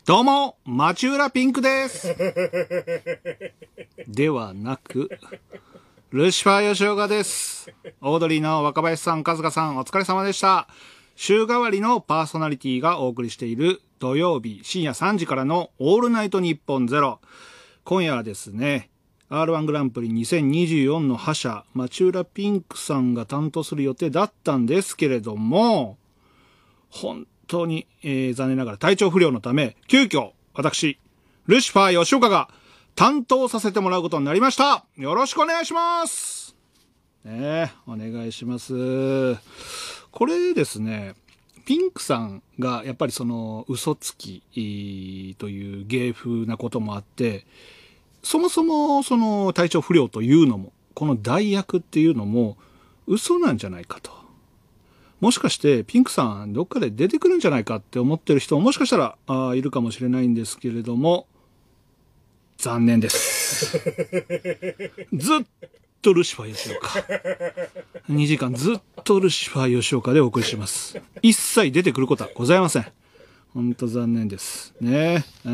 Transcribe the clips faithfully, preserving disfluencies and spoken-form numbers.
どうも、町浦ピンクです。ではなく、ルシファー吉岡です。オードリーの若林さん、春日さん、お疲れ様でした。週替わりのパーソナリティがお送りしている土曜日深夜さんじからのオールナイトニッポンゼロ。今夜はですね、アールワン グランプリにせんにじゅうよんの覇者、町浦ピンクさんが担当する予定だったんですけれども、本当に、えー、残念ながら体調不良のため、急遽、私、ルシファー吉岡が担当させてもらうことになりました。よろしくお願いします。ねえ、お願いします。これですね、ピンクさんがやっぱりその嘘つきという芸風なこともあって、そもそもその体調不良というのも、この代役っていうのも嘘なんじゃないかと。もしかしてピンクさんどっかで出てくるんじゃないかって思ってる人ももしかしたらあいるかもしれないんですけれども、残念です。ずっとルシファー吉岡。にじかんずっとルシファー吉岡でお送りします。一切出てくることはございません。本当残念です。ね。うん。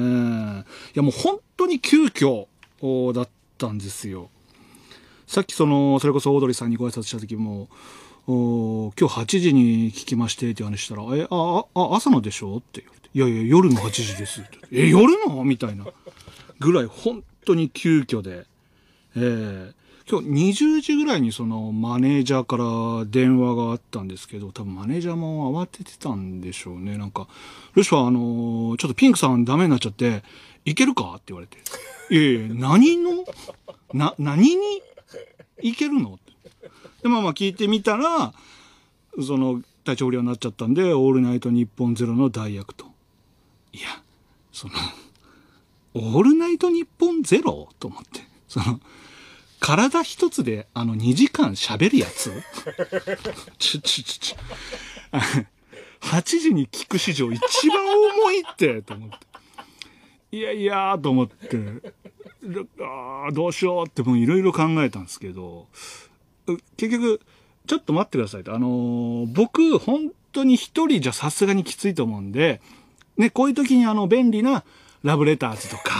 いやもう本当に急遽だったんですよ。さっきその、それこそオードリーさんにご挨拶した時も、お今日はちじに聞きましてって話したら、え、あ、あ、朝のでしょって言われて、いやいや、夜のはちじですって。え、夜のみたいな。ぐらい、本当に急遽で、えー、今日にじゅうじぐらいにそのマネージャーから電話があったんですけど、多分マネージャーも慌ててたんでしょうね。なんか、ルシファーあのー、ちょっとピンクさんダメになっちゃって、いけるかって言われて。いやいや、何のな、何にいけるので、まあまあ聞いてみたら、その、体調不良になっちゃったんで、オールナイトニッポンゼロの代役と。いや、その、オールナイトニッポンゼロと思って。その、体一つであのにじかん喋るやつちょちょちょちょ。はちじに聞く史上一番重いって、と思って。いやいやーと思って、あーどうしようってもういろいろ考えたんですけど、結局、ちょっと待ってくださいと。あのー、僕、本当に一人じゃさすがにきついと思うんで、ね、こういう時にあの、便利なラブレターズとか、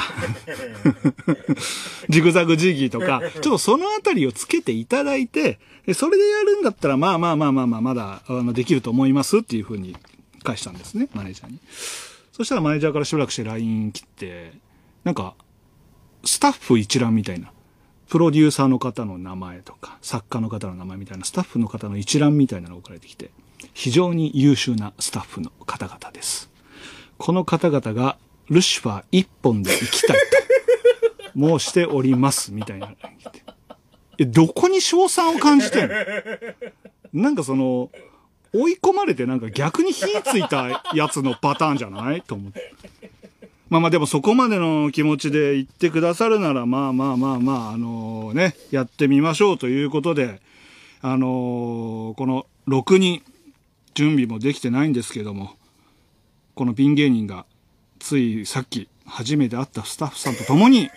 ジグザグジギーとか、ちょっとそのあたりをつけていただいて、それでやるんだったら、まあまあまあまあまあ、まだ、あの、できると思いますっていう風に返したんですね、マネージャーに。そしたらマネージャーからしばらくして ライン 来て、なんか、スタッフ一覧みたいな。プロデューサーの方の名前とか、作家の方の名前みたいな、スタッフの方の一覧みたいなのが送られてきて、非常に優秀なスタッフの方々です。この方々が、ルシファー一本で行きたいと、申しております、みたいな。え、どこに賞賛を感じてんの？なんかその、追い込まれてなんか逆に火ついたやつのパターンじゃないと思って。まあまあでもそこまでの気持ちで言ってくださるなら、まあまあまあまあ、あのね、やってみましょうということで、あのー、このろくにん、準備もできてないんですけども、このピン芸人が、ついさっき初めて会ったスタッフさんと共に、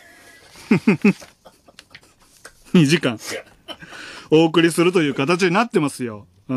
にじかん、お送りするという形になってますよ。うん。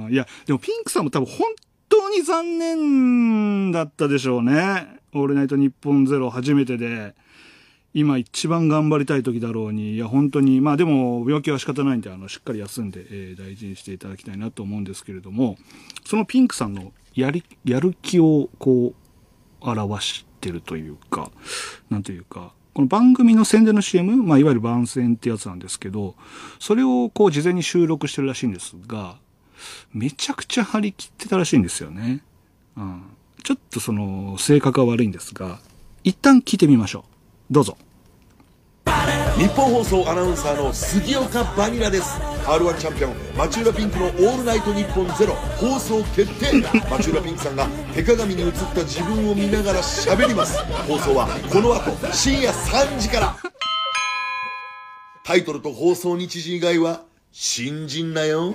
いや、でもピンクさんも多分本当に残念だったでしょうね。オールナイトニッポンゼロ初めてで、今一番頑張りたい時だろうに、いや本当に、まあでも病気は仕方ないんで、あの、しっかり休んで、えー、大事にしていただきたいなと思うんですけれども、そのピンクさんのやり、やる気をこう、表してるというか、なんというか、この番組の宣伝の シーエム、まあいわゆる番宣ってやつなんですけど、それをこう事前に収録してるらしいんですが、めちゃくちゃ張り切ってたらしいんですよね。うん。ちょっとその性格は悪いんですが、一旦聞いてみましょう。どうぞ。 日本放送アナウンサーの杉岡バニラです。 アールワン チャンピオン町浦ピンクのオールナイトニッポンゼロ放送決定。町浦ピンクさんが手鏡に映った自分を見ながら喋ります。放送はこの後深夜さんじから。タイトルと放送日時以外は信じんなよ。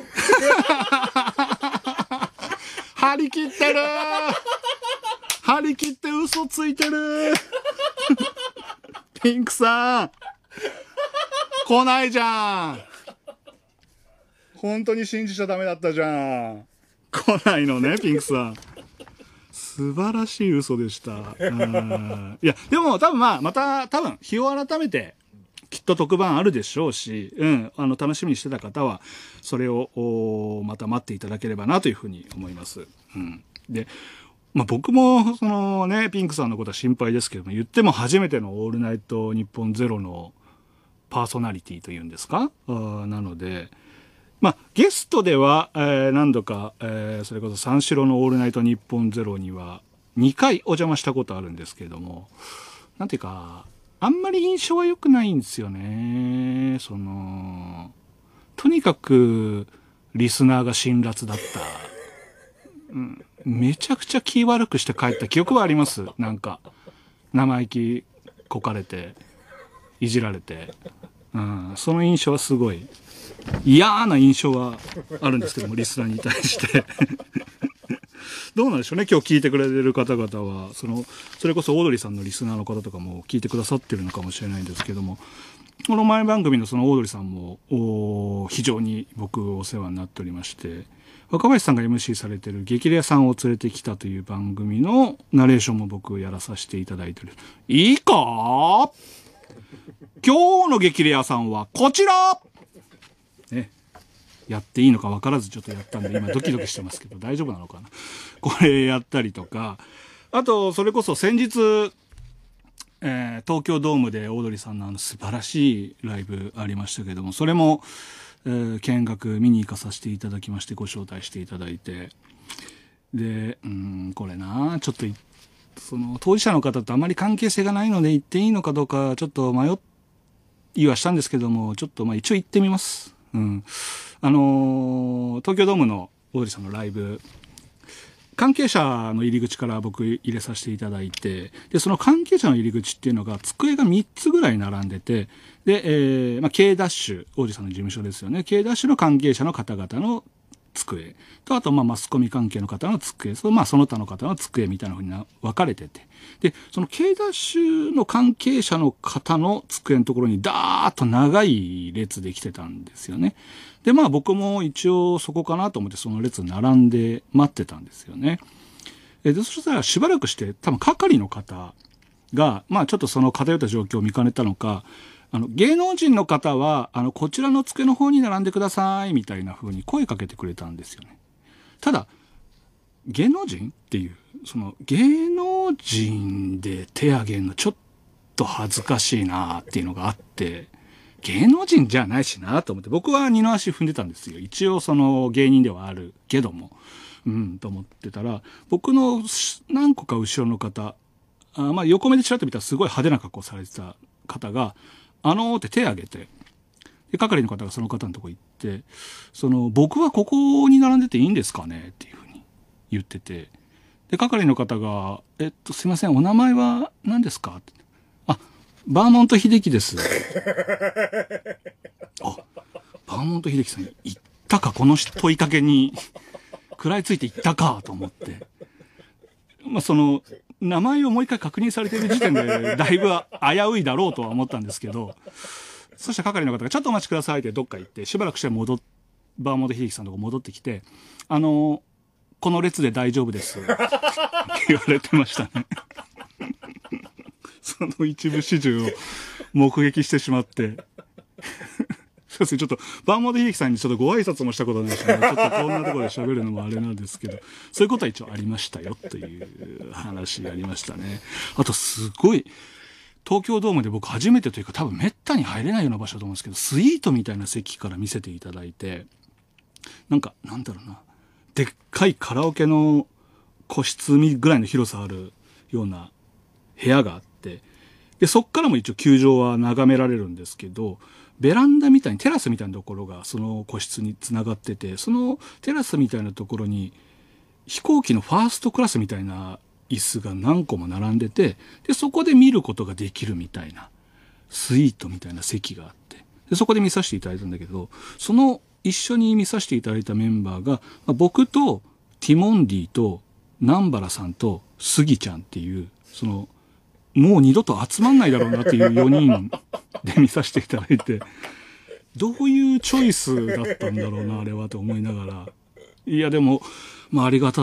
張り切ってる張り切って嘘ついてるピンクさん来ないじゃん。本当に信じちゃダメだったじゃん。来ないのね、ピンクさん。 素晴らしい嘘でした。うん、いや、でも多分まあ、また多分日を改めて、きっと特番あるでしょうし、うん、あの、楽しみにしてた方は、それを、また待っていただければなというふうに思います。うん。で、まあ僕も、そのね、ピンクさんのことは心配ですけども、言っても初めてのオールナイト日本ゼロのパーソナリティというんですか？あなので、まあゲストでは、えー、何度か、えー、それこそ三四郎のオールナイト日本ゼロにはにかいお邪魔したことあるんですけれども、なんていうか、あんまり印象は良くないんですよね。その、とにかくリスナーが辛辣だった。うん、めちゃくちゃ気悪くして帰った記憶はあります。なんか、生意気こかれて、いじられて。うん、その印象はすごい嫌な印象はあるんですけども、リスナーに対して。どうなんでしょうね、今日聞いてくれてる方々は、その、それこそオードリーさんのリスナーの方とかも聞いてくださってるのかもしれないんですけども、この前番組のそのオードリーさんも、非常に僕お世話になっておりまして、若林さんが エムシー されてる激レアさんを連れてきたという番組のナレーションも僕やらさせていただいてる。いいか今日の激レアさんはこちらね。やっていいのか分からずちょっとやったんで今ドキドキしてますけど大丈夫なのかなこれやったりとか、あとそれこそ先日、えー、東京ドームでオードリーさんのあの素晴らしいライブありましたけども、それも、えー、見学見に行かさせていただきまして、ご招待していただいて、でうんこれなちょっとその当事者の方とあまり関係性がないので行っていいのかどうかちょっと迷いはしたんですけども、ちょっとまあ一応行ってみます。うん、あのー、東京ドームのオードリーさんのライブ、関係者の入り口から僕入れさせていただいて、でその関係者の入り口っていうのが机がみっつぐらい並んでて、で、えーまあ、K ダッシュ、オードリーさんの事務所ですよね、 K ダッシュの関係者の方々の机と、あとまあマスコミ関係の方の机、そのまあその他の方の机みたいな風に分かれてて、でその K ダッシュの関係者の方の机のところにダーッと長い列で来てたんですよね。でまあ僕も一応そこかなと思ってその列並んで待ってたんですよね。でそしたらしばらくして多分係の方がまあちょっとその偏った状況を見かねたのか、あの芸能人の方はあのこちらの机の方に並んでくださいみたいな風に声かけてくれたんですよね。ただ芸能人っていうその芸能人で手挙げるのちょっと恥ずかしいなっていうのがあって、芸能人じゃないしなと思って僕は二の足踏んでたんですよ。一応その芸人ではあるけどもうんと思ってたら、僕の何個か後ろの方、あまあ横目でちらっと見たらすごい派手な格好されてた方があのーって手挙げて、で係の方がその方のとこ行って、その僕はここに並んでていいんですかねっていうふうに言ってて、で係の方がえっとすいませんお名前は何ですかって、あバーモント秀樹ですあバーモント秀樹さん行ったかこの問いかけに食らいついて行ったかと思って、まあその名前をもう一回確認されている時点でだいぶ危ういだろうとは思ったんですけど、そしたら係の方がちょっとお待ちくださいってどっか行ってしばらくして戻っバーモント秀樹さんのとこ戻ってきて、あのこの列で大丈夫ですって言われてましたねその一部始終を目撃してしまってそうですね、ちょっとバーモント秀樹さんにちょっとご挨拶もしたことないし、ね、ちょっとこんなところで喋るのもあれなんですけど、そういうことは一応ありましたよという話がありましたね。あとすごい東京ドームで僕初めてというか多分めったに入れないような場所だと思うんですけど、スイートみたいな席から見せていただいて、なんかなんだろうな、でっかいカラオケの個室ぐらいの広さあるような部屋があって、でそっからも一応球場は眺められるんですけど、ベランダみたいにテラスみたいなところがその個室につながってて、そのテラスみたいなところに飛行機のファーストクラスみたいな椅子が何個も並んでて、でそこで見ることができるみたいなスイートみたいな席があって、でそこで見させていただいたんだけど、その一緒に見させていただいたメンバーが、まあ、僕とティモンディと南原さんとスギちゃんっていうそのもう二度と集まんないだろうなっていうよにんで見させていただいて、どういうチョイスだったんだろうなあれはと思いながら、いやでもまあありがたかっ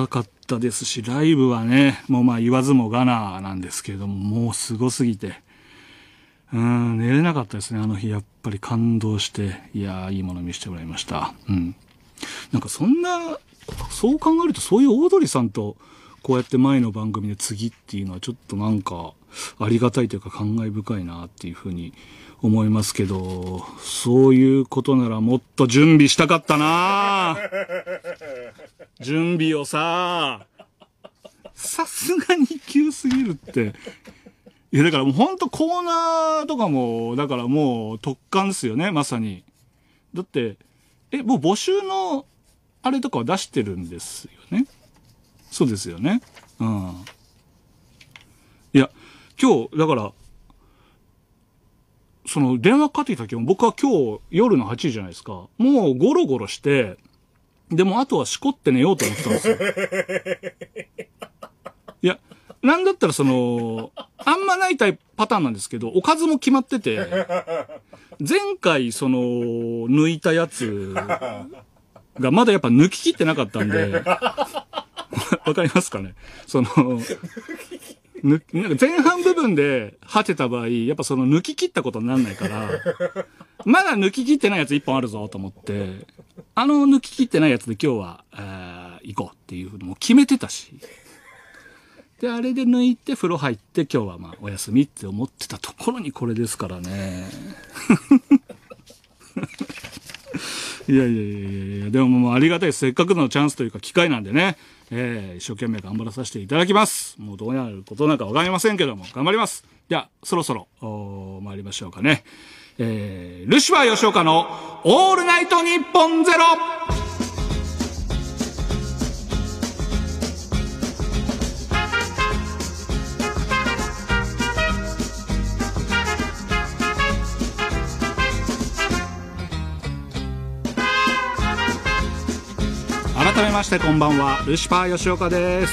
ったですし、ライブはね、もうまあ言わずもがななんですけれども、もうすごすぎて、うん、寝れなかったですね、あの日。やっぱり感動して、いやー、いいもの見せてもらいました。うん。なんかそんな、そう考えると、そういうオードリーさんと、こうやって前の番組で次っていうのはちょっとなんか、ありがたいというか感慨深いなっていうふうに思いますけど、そういうことならもっと準備したかったな準備をさ、さすがに急すぎるって。いやだからもうほんとコーナーとかも、だからもう特感ですよね、まさに。だって、え、もう募集のあれとかは出してるんですよね。そうですよね。うん。いや、今日、だから、その電話かかってきた時も僕は今日夜のはちじじゃないですか。もうゴロゴロして、でもあとはしこって寝ようと思ってたんですよ。いや、なんだったらその、あんまないタイプパターンなんですけど、おかずも決まってて、前回その、抜いたやつがまだやっぱ抜き切ってなかったんで、わかりますかねその、ぬ、なんか前半部分で果てた場合、やっぱその抜き切ったことにならないから、まだ抜き切ってないやつ一本あるぞと思って、あの抜き切ってないやつで今日は、えー、行こうっていうふうにもう決めてたし。で、あれで抜いて風呂入って今日はまあお休みって思ってたところにこれですからね。いやいやいやいや、でももうありがたいです。せっかくのチャンスというか機会なんでね、えー、一生懸命頑張らさせていただきます。もうどうなることなんかわかりませんけども、頑張ります。じゃあ、そろそろ、お参りましょうかね。えー、ルシファー吉岡のオールナイトニッポンゼロ改めましてこんばんは、ルシファー吉岡です。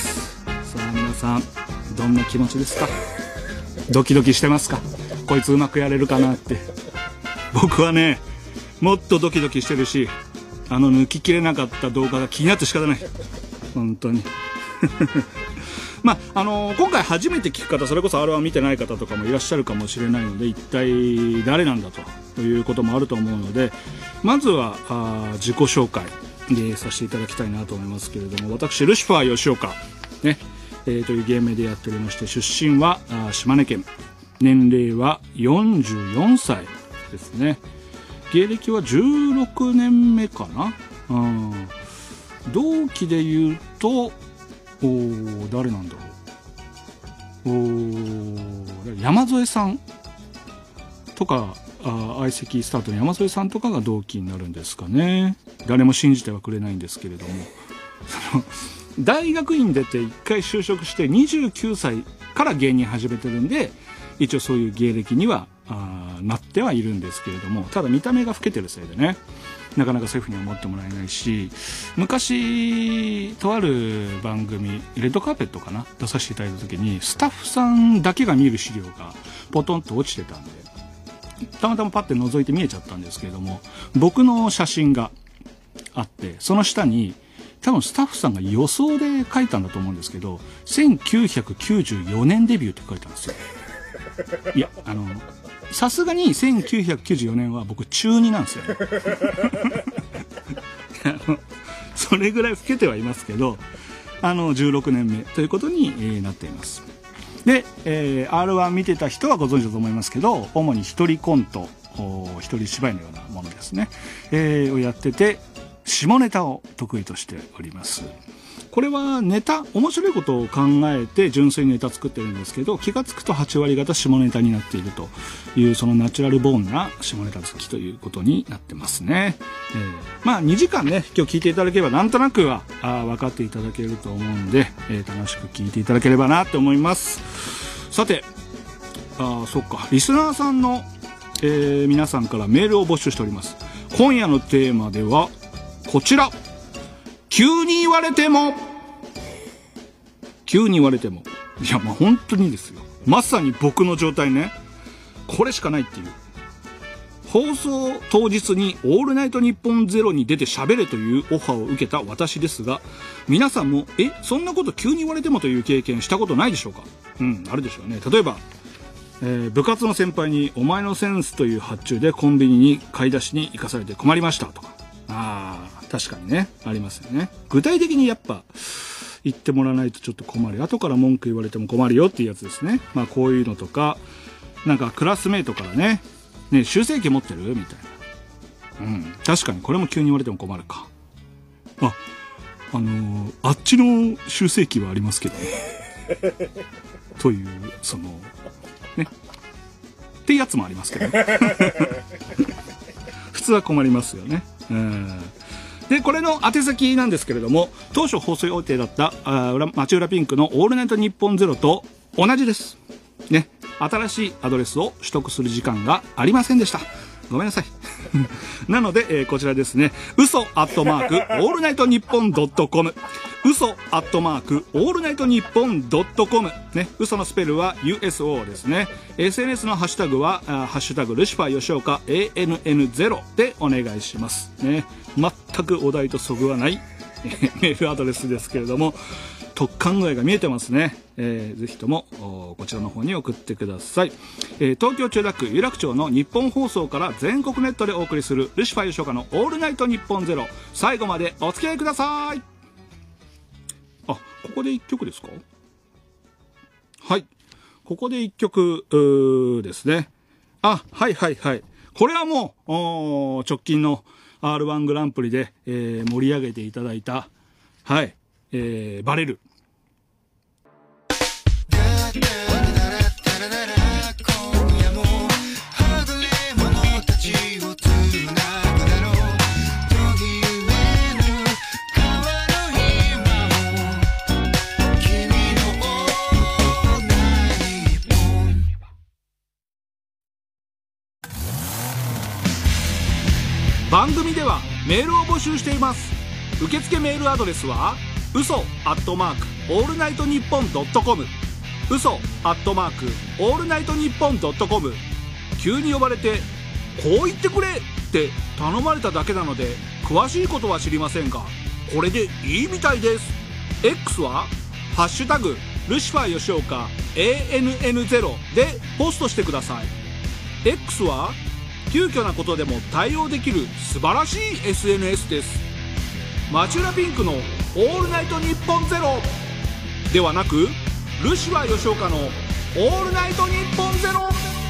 さあ皆さんどんな気持ちですか？ドキドキしてますか？こいつうまくやれるかなって。僕はね、もっとドキドキしてるし、あの抜ききれなかった動画が気になって仕方ない、本当に。まああのー、今回初めて聞く方、それこそ アールワン 見てない方とかもいらっしゃるかもしれないので、一体誰なんだということもあると思うので、まずはあ自己紹介でさせていただきたいなと思いますけれども、私ルシファー吉岡、ねえー、というゲームでやっておりまして、出身はあ島根県、年齢はよんじゅうよんさいですね。芸歴はじゅうろくねんめかな。うん、同期で言うとお誰なんだろう、お山添さんとか、あ相席スタートの山添さんとかが同期になるんですかね。誰も信じてはくれないんですけれども、その大学院出て一回就職してにじゅうきゅうさいから芸人始めてるんで、一応そういう芸歴にはあなってはいるんですけれども、ただ見た目が老けてるせいでね、なかなかそういうふうに思ってもらえないし、昔とある番組レッドカーペットかな出させていただいた時に、スタッフさんだけが見る資料がポトンと落ちてたんで、たまたまパッて覗いて見えちゃったんですけれども、僕の写真があって、その下に多分スタッフさんが予想で書いたんだと思うんですけど、せんきゅうひゃくきゅうじゅうよねんデビューって書いてあるんですよ。いや、あのさすがにせんきゅうひゃくきゅうじゅうよねんは僕中になんですよね。あのそれぐらい老けてはいますけど、あのじゅうろくねんめということに、えー、なっています。で、えー、アールワン 見てた人はご存知だと思いますけど、主に一人コント、一人芝居のようなものですね、えー、をやってて、下ネタを得意としております。これはネタ、面白いことを考えて純粋にネタ作ってるんですけど、気がつくとはちわりがた下ネタになっているという、そのナチュラルボーンな下ネタ好きということになってますね。えー、まあにじかんね、今日聞いていただければなんとなくはあ分かっていただけると思うんで、えー、楽しく聞いていただければなと思います。さて、あそっか、リスナーさんの、えー、皆さんからメールを募集しております。今夜のテーマではこちら、急に言われても、急に言われても、いやまあ本当にですよ、まさに僕の状態ね、これしかないっていう、 放送当日にオールナイトニッポンゼロに出て喋れというオファーを受けた私ですが、皆さんも、え、そんなこと急に言われてもという経験したことないでしょうか？うん、あるでしょうね。例えば、えー、部活の先輩にお前のセンスという発注でコンビニに買い出しに行かされて困りましたとか。ああ、確かにね、ありますよね。具体的にやっぱ、言ってもらわないとちょっと困る。後から文句言われても困るよっていうやつですね。まあこういうのとか、なんかクラスメイトからね、ね、修正機持ってるみたいな。うん。確かにこれも急に言われても困るか。あ、あのー、あっちの修正機はありますけどね。という、その、ね。っていうやつもありますけどね。普通は困りますよね。うん。で、これの宛先なんですけれども、当初放送予定だった、あ町浦ピンクのオールナイトニッポンゼロと同じです。ね。新しいアドレスを取得する時間がありませんでした。ごめんなさい。なので、えー、こちらですね。嘘アットマークオールナイトニッポンドットコム。嘘アットマークオールナイトニッポンドットコム。ね。嘘のスペルは ユーエスオー ですね。エスエヌエス のハッシュタグは、ハッシュタグルシファー吉岡 エーエヌエヌゼロ でお願いします。ね。全くお題とそぐわない、えー、メールアドレスですけれども、特艦具合が見えてますね。えー、ぜひともこちらの方に送ってください。えー、東京千代田区有楽町の日本放送から全国ネットでお送りするルシファー吉岡のオールナイトニッポンゼロ、最後までお付き合いください。あ、ここで一曲ですか？はい、ここで一曲ですね。あ、はいはいはい、これはもう直近の アールワン グランプリで、えー、盛り上げていただいた、はい、えー、バレる。番組ではメールを募集しています。受付メールアドレスは嘘アットマークオールナイトニッポンドットコム、嘘アットマークオールナイトニッポンドットコム。急に呼ばれてこう言ってくれって頼まれただけなので詳しいことは知りませんが、これでいいみたいです。 X はハッシュタグルシファー吉岡 エーエヌエヌゼロ でポストしてください。 X は急遽なことでも対応できる素晴らしい エスエヌエス です。町浦ピンクのオールナイトニッポンゼロではなく、ルシファー吉岡のオールナイトニッポンゼロ。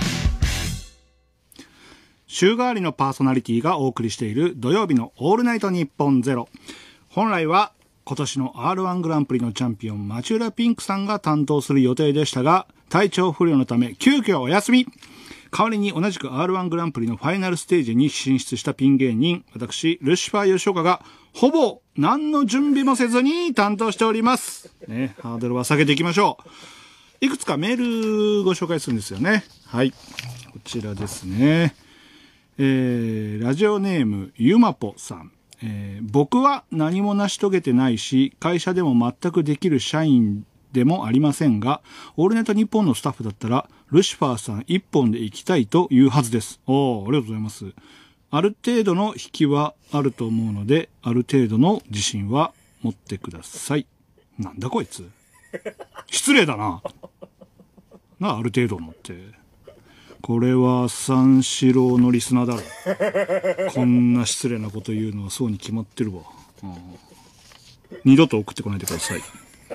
週替わりのパーソナリティがお送りしている土曜日のオールナイトニッポンゼロ。本来は今年の アールワン グランプリのチャンピオン町浦ピンクさんが担当する予定でしたが、体調不良のため急遽お休み。代わりに同じく アールワン グランプリのファイナルステージに進出したピン芸人、私、ルシファー吉岡が、ほぼ何の準備もせずに担当しております。ね、ハードルは下げていきましょう。いくつかメールご紹介するんですよね。はい。こちらですね。えー、ラジオネーム、ゆまぽさん。えー、僕は何も成し遂げてないし、会社でも全くできる社員でもありませんが、オールナイトニッポンのスタッフだったら、ルシファーさん一本で行きたいというはずです。おー、ありがとうございます。ある程度の引きはあると思うので、ある程度の自信は持ってください。なんだこいつ。失礼だな。なあ、ある程度のって。これは三四郎のリスナーだろ。こんな失礼なこと言うのはそうに決まってるわ。うん、二度と送ってこないでください。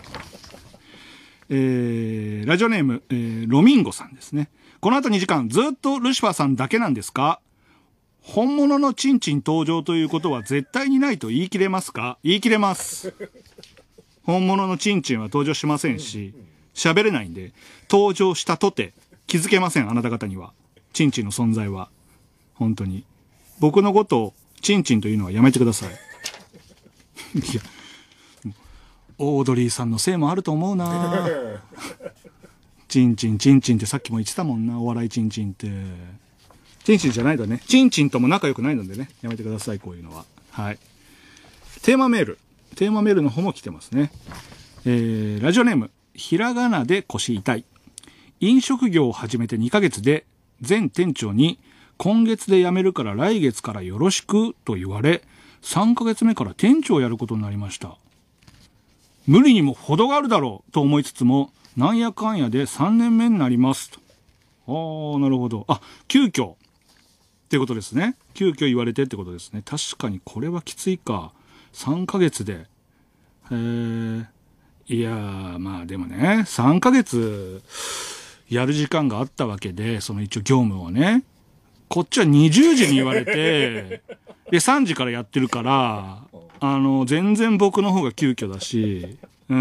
えー、ラジオネーム、えー、ロミンゴさんですね。この後にじかんずっとルシファーさんだけなんですか？本物のチンチン登場ということは絶対にないと言い切れますか？言い切れます。本物のチンチンは登場しませんし、喋れないんで、登場したとて気づけません、あなた方には。チンチンの存在は。本当に。僕のことをチンチンというのはやめてください。いや、オードリーさんのせいもあると思うな。チンチンチンチンってさっきも言ってたもんな、お笑いチンチンって。チンチンじゃないだね。チンチンとも仲良くないのでね、やめてください、こういうのは。はい。テーマメール。テーマメールの方も来てますね。えー、ラジオネーム、ひらがなで腰痛い。飲食業を始めてにかげつで、前店長に今月で辞めるから来月からよろしくと言われ、さんかげつめから店長をやることになりました。無理にも程があるだろうと思いつつも、なんやかんやでさんねんめになりますと。ああ、なるほど。あ、急遽ってことですね。急遽言われてってことですね。確かにこれはきついか。さんかげつで。へえ。いやー、まあでもね、さんかげつやる時間があったわけで、その一応業務をね、こっちはにじゅうじに言われて、で、さんじからやってるから、あの、全然僕の方が急遽だし、うん。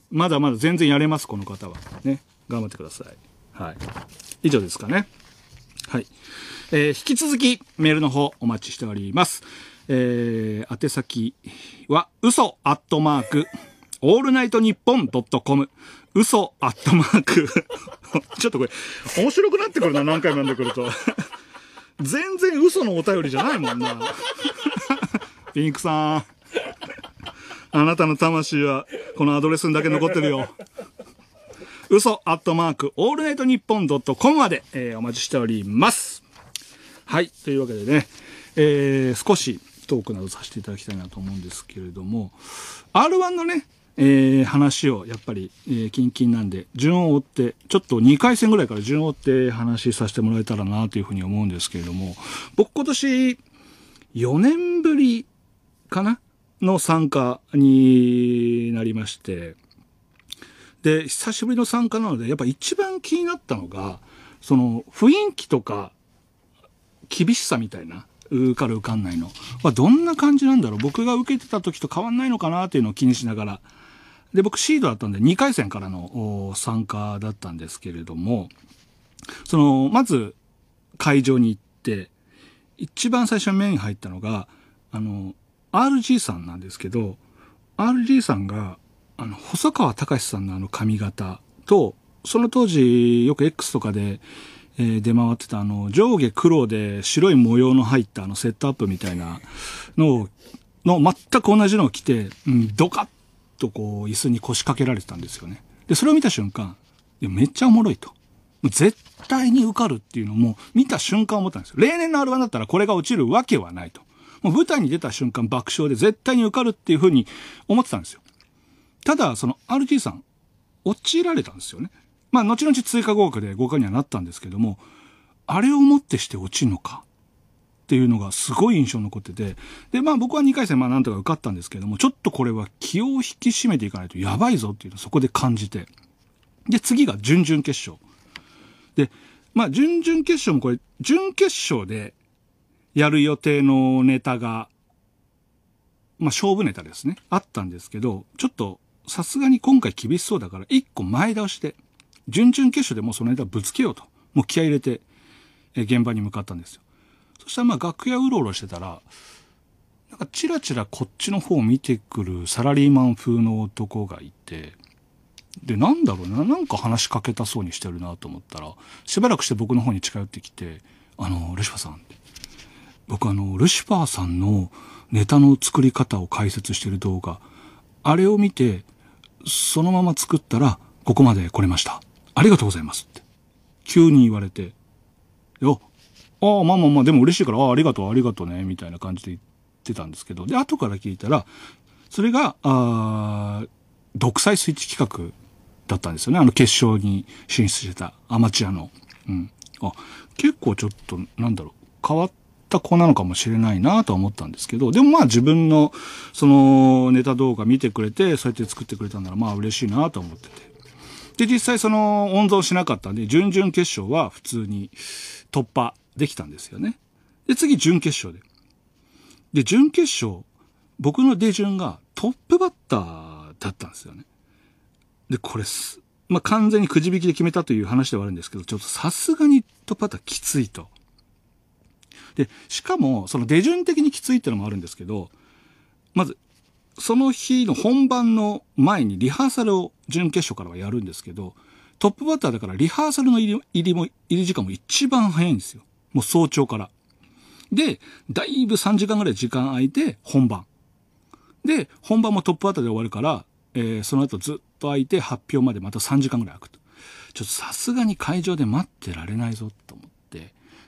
まだまだ全然やれます、この方は。ね。頑張ってください。はい。以上ですかね。はい。えー、引き続きメールの方お待ちしております。えー、宛先は、嘘アットマーク、オールナイトニッポンドットコム。嘘アットマーク。ちょっとこれ、面白くなってくるな、何回も読んでくると。全然嘘のお便りじゃないもんな。ピンクさん。あなたの魂は、このアドレスにだけ残ってるよ。嘘アットマーク、オールナイトニッポンドットコムまで、えー、お待ちしております。はい。というわけでね、えー、少しトークなどさせていただきたいなと思うんですけれども、アールワン のね、えー、話をやっぱり、えー、キンキンなんで、順を追って、ちょっとにかい戦ぐらいから順を追って話させてもらえたらなというふうに思うんですけれども、僕今年よねんぶりかなの参加になりまして、で、久しぶりの参加なので、やっぱ一番気になったのが、その雰囲気とか厳しさみたいな、うかるうかんないのはどんな感じなんだろう、僕が受けてた時と変わんないのかなっていうのを気にしながら、で僕シードだったんでにかい戦からの参加だったんですけれども、そのまず会場に行って一番最初に目に入ったのがあの アールジー さんなんですけど、 アールジー さんがあの細川たかしさんのあの髪型と、その当時よく X とかでえー、出回ってたあの上下黒で白い模様の入ったあのセットアップみたいなのをの全く同じのを着て、うん、ドカッとこう椅子に腰掛けられてたんですよね。でそれを見た瞬間、いやめっちゃおもろいと、絶対に受かるっていうのも見た瞬間思ったんですよ。例年の アールワン だったらこれが落ちるわけはないと、もう舞台に出た瞬間爆笑で絶対に受かるっていうふうに思ってたんですよ。ただその アールジー さん落ちられたんですよね。まあ、後々追加合格で合格にはなったんですけども、あれをもってして落ちるのかっていうのがすごい印象に残ってて、で、まあ僕はにかい戦まあなんとか受かったんですけども、ちょっとこれは気を引き締めていかないとやばいぞっていうのをそこで感じて、で、次が準々決勝。で、まあ準々決勝もこれ、準決勝でやる予定のネタが、まあ勝負ネタですね、あったんですけど、ちょっとさすがに今回厳しそうだからいっこまえ倒して、準々決勝でもうそのネタぶつけようと、もう気合い入れて、え現場に向かったんですよ。そしたらまあ楽屋うろうろしてたら、なんかチラチラこっちの方を見てくるサラリーマン風の男がいて、で、なんだろうな、なんか話しかけたそうにしてるなと思ったら、しばらくして僕の方に近寄ってきて、あの、ルシファーさんって、僕あの、ルシファーさんのネタの作り方を解説してる動画、あれを見て、そのまま作ったら、ここまで来れました。ありがとうございますって急に言われて、よ、ああまあまあまあでも嬉しいから、ああありがとうありがとうねみたいな感じで言ってたんですけど、で後から聞いたらそれがあ独裁スイッチ企画だったんですよね。あの決勝に進出してたアマチュアの、うん、あ結構ちょっとなんだろう変わった子なのかもしれないなとは思ったんですけど、でもまあ自分のそのネタ動画見てくれてそうやって作ってくれたんならまあ嬉しいなと思ってて。で、実際その温存しなかったんで、準々決勝は普通に突破できたんですよね。で、次準決勝で。で、準決勝、僕の出順がトップバッターだったんですよね。で、これす、まあ、完全にくじ引きで決めたという話ではあるんですけど、ちょっとさすがにトップバッターきついと。で、しかも、その出順的にきついってのもあるんですけど、まず、その日の本番の前にリハーサルを準決勝からはやるんですけど、トップバッターだからリハーサルの入り、入りも、入り時間も一番早いんですよ。もう早朝から。で、だいぶさんじかんぐらい時間空いて本番。で、本番もトップバッターで終わるから、えー、その後ずっと空いて発表までまたさんじかんぐらい空くと。ちょっとさすがに会場で待ってられないぞと思って。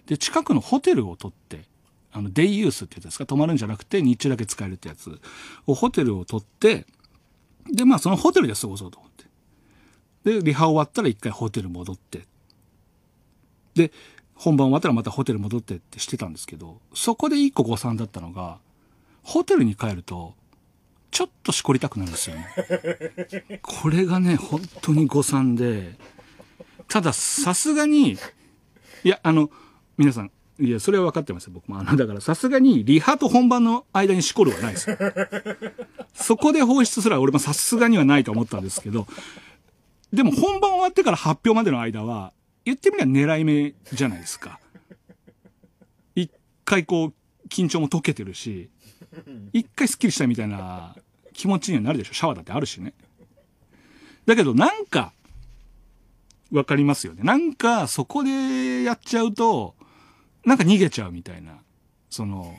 で、近くのホテルを取って、あの、デイユースってやつですか、泊まるんじゃなくて日中だけ使えるってやつをホテルを取って、で、まあそのホテルで過ごそうと思って。で、リハ終わったら一回ホテル戻って。で、本番終わったらまたホテル戻ってってしてたんですけど、そこで一個誤算だったのが、ホテルに帰ると、ちょっとしこりたくなるんですよね。これがね、本当に誤算で、たださすがに、いや、あの、皆さん、いや、それは分かってますよ、僕も。あの、だからさすがにリハと本番の間にしこるはないですよ。そこで放出すら俺もさすがにはないと思ったんですけど、でも本番終わってから発表までの間は、言ってみれば狙い目じゃないですか。一回こう、緊張も解けてるし、一回スッキリしたいみたいな気持ちにはなるでしょ。シャワーだってあるしね。だけどなんか、わかりますよね。なんかそこでやっちゃうと、なんか逃げちゃうみたいな。その、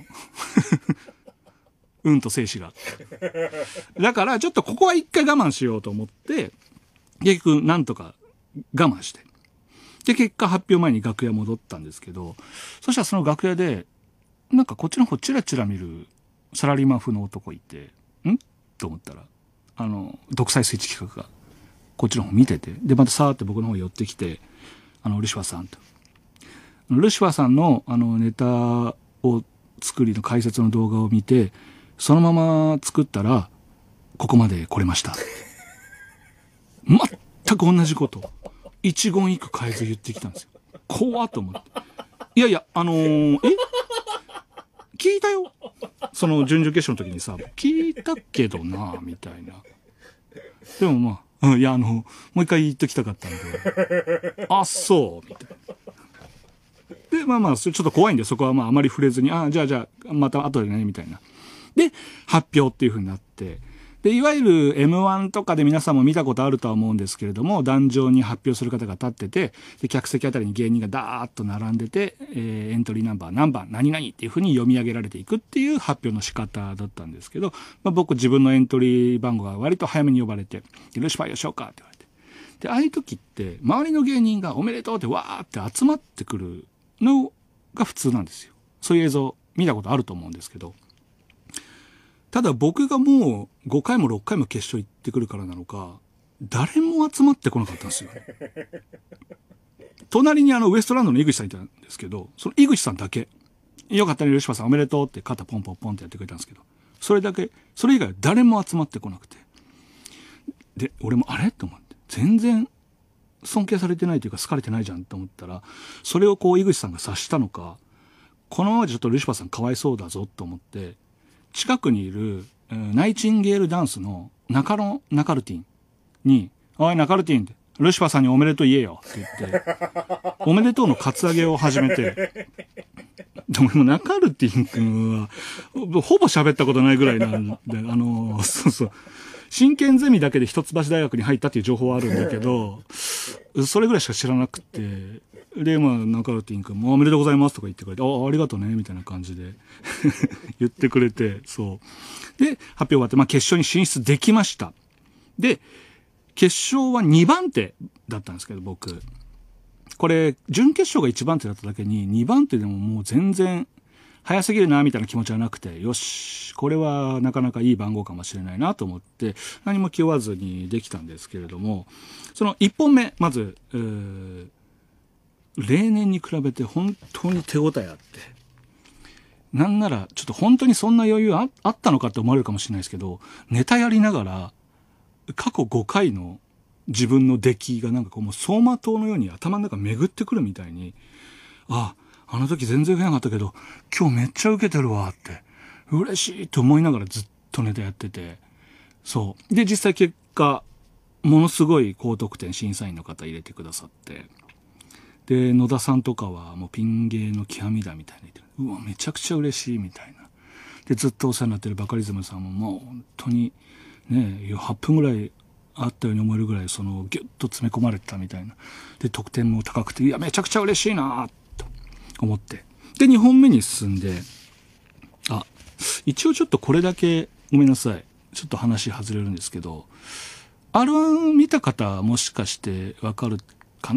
運と精子が。だからちょっとここは一回我慢しようと思って、結局なんとか我慢して。で、結果発表前に楽屋戻ったんですけど、そしたらその楽屋で、なんかこっちの方チラチラ見るサラリーマン風の男いて、んと思ったら、あの、独裁スイッチ企画が、こっちの方見てて、で、またさーって僕の方寄ってきて、あの、ルシファーさんと。ルシファーさんの、あの、ネタを作りの解説の動画を見て、そのまま作ったら、ここまで来れました。全く同じこと。一言一句変えず言ってきたんですよ。怖っと思って。いやいや、あのー、え聞いたよ。その準々決勝の時にさ、聞いたけどな、みたいな。でもまあ、うん、いや、あの、もう一回言っときたかったんで、あ、そう、みたいな。で、まあまあ、ちょっと怖いんで、そこはまああまり触れずに、あ、じゃあじゃあ、また後でね、みたいな。で、発表っていう風になって、で、いわゆる エムワン とかで皆さんも見たことあるとは思うんですけれども、壇上に発表する方が立ってて、で、客席あたりに芸人がダーッと並んでて、えー、エントリーナンバー何番、何々っていう風に読み上げられていくっていう発表の仕方だったんですけど、まあ、僕自分のエントリー番号が割と早めに呼ばれて、ルシファー吉岡って言われて。で、ああいう時って、周りの芸人がおめでとうってわーって集まってくるのが普通なんですよ。そういう映像見たことあると思うんですけど、ただ僕がもうごかいもろっかいも決勝行ってくるからなのか、誰も集まってこなかったんですよ。隣にあのウエストランドの井口さんいたんですけど、その井口さんだけ、よかったね、吉羽さんおめでとうって肩ポンポンポンってやってくれたんですけど、それだけ、それ以外は誰も集まってこなくて。で、俺もあれと思って、全然尊敬されてないというか好かれてないじゃんと思ったら、それをこう井口さんが察したのか、このままでちょっとルシファーさんかわいそうだぞと思って、近くにいる、えー、ナイチンゲールダンスの中野ナカルティンに、おいナカルティンって、ルシファーさんにおめでとう言えよって言って、おめでとうのカツアゲを始めて、でもナカルティン君は、ほぼ喋ったことないぐらいなんで、あのー、そうそう、真剣ゼミだけで一橋大学に入ったっていう情報はあるんだけど、それぐらいしか知らなくて、で、まあ、ナカルティン君もおめでとうございますとか言ってくれて、ああ、ありがとうね、みたいな感じで言ってくれて、そう。で、発表終わって、まあ、決勝に進出できました。で、決勝はにばん手だったんですけど、僕。これ、準決勝がいちばん手だっただけに、にばん手でももう全然、早すぎるな、みたいな気持ちはなくて、よし、これはなかなかいい番号かもしれないなと思って、何も気負わずにできたんですけれども、そのいっぽんめ、まず、えー例年に比べて本当に手応えあって、なんならちょっと本当にそんな余裕 あ, あったのかって思われるかもしれないですけど、ネタやりながら過去ごかいの自分の出来がなんかこうもう走馬灯のように頭の中巡ってくるみたいに、あ、あの時全然受けなかったけど今日めっちゃ受けてるわって嬉しいと思いながらずっとネタやってて、そうで実際結果ものすごい高得点審査員の方入れてくださって、で、野田さんとかはもうピン芸の極みだみたいな言ってる。うわ、めちゃくちゃ嬉しいみたいな。で、ずっとお世話になってるバカリズムさんももう本当にね、はっぷんぐらいあったように思えるぐらいそのギュッと詰め込まれてたみたいな。で、得点も高くて、いや、めちゃくちゃ嬉しいなと思って。で、にほんめに進んで、あ、一応ちょっとこれだけごめんなさい。ちょっと話外れるんですけど、アールワン 見た方もしかしてわかるかな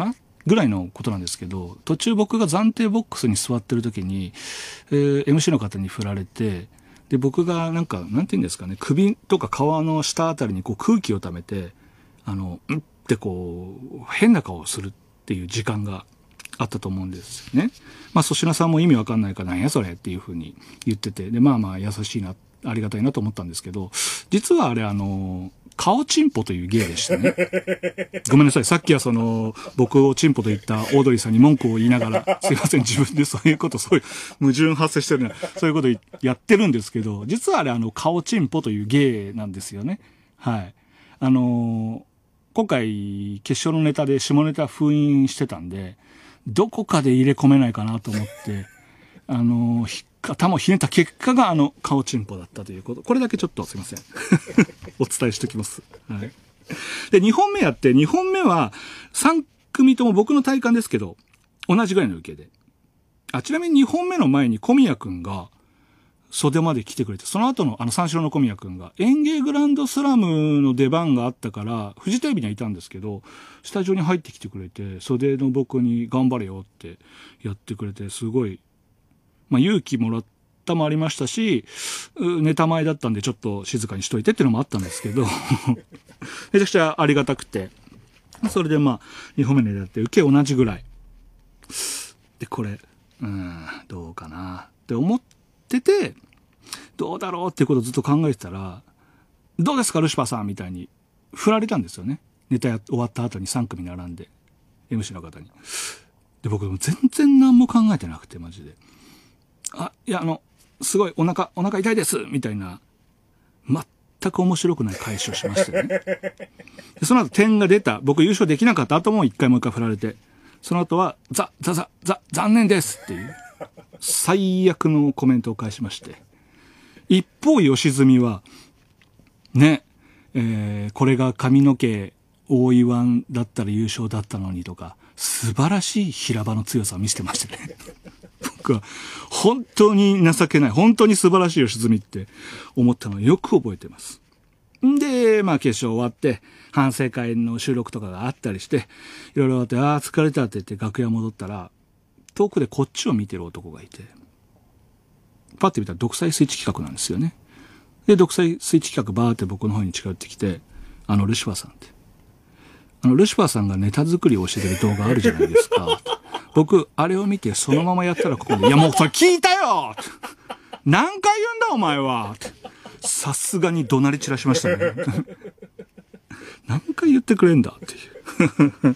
ぐらいのことなんですけど、途中僕が暫定ボックスに座ってる時に、えー、エムシー の方に振られて、で、僕がなんか、なんて言うんですかね、首とか皮の下あたりにこう空気を溜めて、あの、んってこう、変な顔をするっていう時間があったと思うんですよね。まあ、粗品さんも意味わかんないからなんやそれっていうふうに言ってて、で、まあまあ優しいな、ありがたいなと思ったんですけど、実はあれあの、顔チンポという芸でしたね。ごめんなさい。さっきはその、僕をチンポと言ったオードリーさんに文句を言いながら、すいません、自分でそういうこと、そういう矛盾発生してるな、そういうことやってるんですけど、実はあれあの、顔チンポという芸なんですよね。はい。あのー、今回、決勝のネタで下ネタ封印してたんで、どこかで入れ込めないかなと思って、あのー、頭をひねった結果があの顔チンポだったということ。これだけちょっとすいません。お伝えしておきます。はい。で、にほんめやって、にほんめはさん組とも僕の体感ですけど、同じぐらいの受けで。あ、ちなみににほんめの前に小宮くんが袖まで来てくれて、その後のあの三四郎の小宮くんが演芸グランドスラムの出番があったから、フジテレビにはいたんですけど、スタジオに入ってきてくれて、袖の僕に頑張れよってやってくれて、すごい、まあ、勇気もらったもありましたし、ネタ前だったんでちょっと静かにしといてっていうのもあったんですけど、めちゃくちゃありがたくて、それでまあ、にほんめのネタって受け同じぐらい。で、これ、うーん、どうかなって思ってて、どうだろうっていうことをずっと考えてたら、どうですかルシファーさんみたいに振られたんですよね。ネタや終わった後にさん組並んで、エムシー の方に。で、僕も全然何も考えてなくて、マジで。あ、いや、あの、すごいお腹、お腹痛いですみたいな、全く面白くない返しをしましたよね。でその後点が出た。僕優勝できなかった後も一回もう一回振られて、その後は、ざ、ざざ、ざ、残念ですっていう、最悪のコメントを返しまして。一方、吉住は、ね、えー、これが髪の毛大岩だったら優勝だったのにとか、素晴らしい平場の強さを見せてましたね。僕は本当に情けない、本当に素晴らしい吉住って思ったのをよく覚えてます。んで、まあ決勝終わって、反省会の収録とかがあったりして、いろいろあって、ああ疲れたって言って楽屋戻ったら、遠くでこっちを見てる男がいて、パッて見たら独裁スイッチ企画なんですよね。で、独裁スイッチ企画バーって僕の方に近寄ってきて、あのルシファーさんって。あのルシファーさんがネタ作りを教えてる動画あるじゃないですか。僕、あれを見てそのままやったらここで、いやもうそれ聞いたよ何回言うんだお前はさすがに怒鳴り散らしましたね。何回言ってくれんだっていう。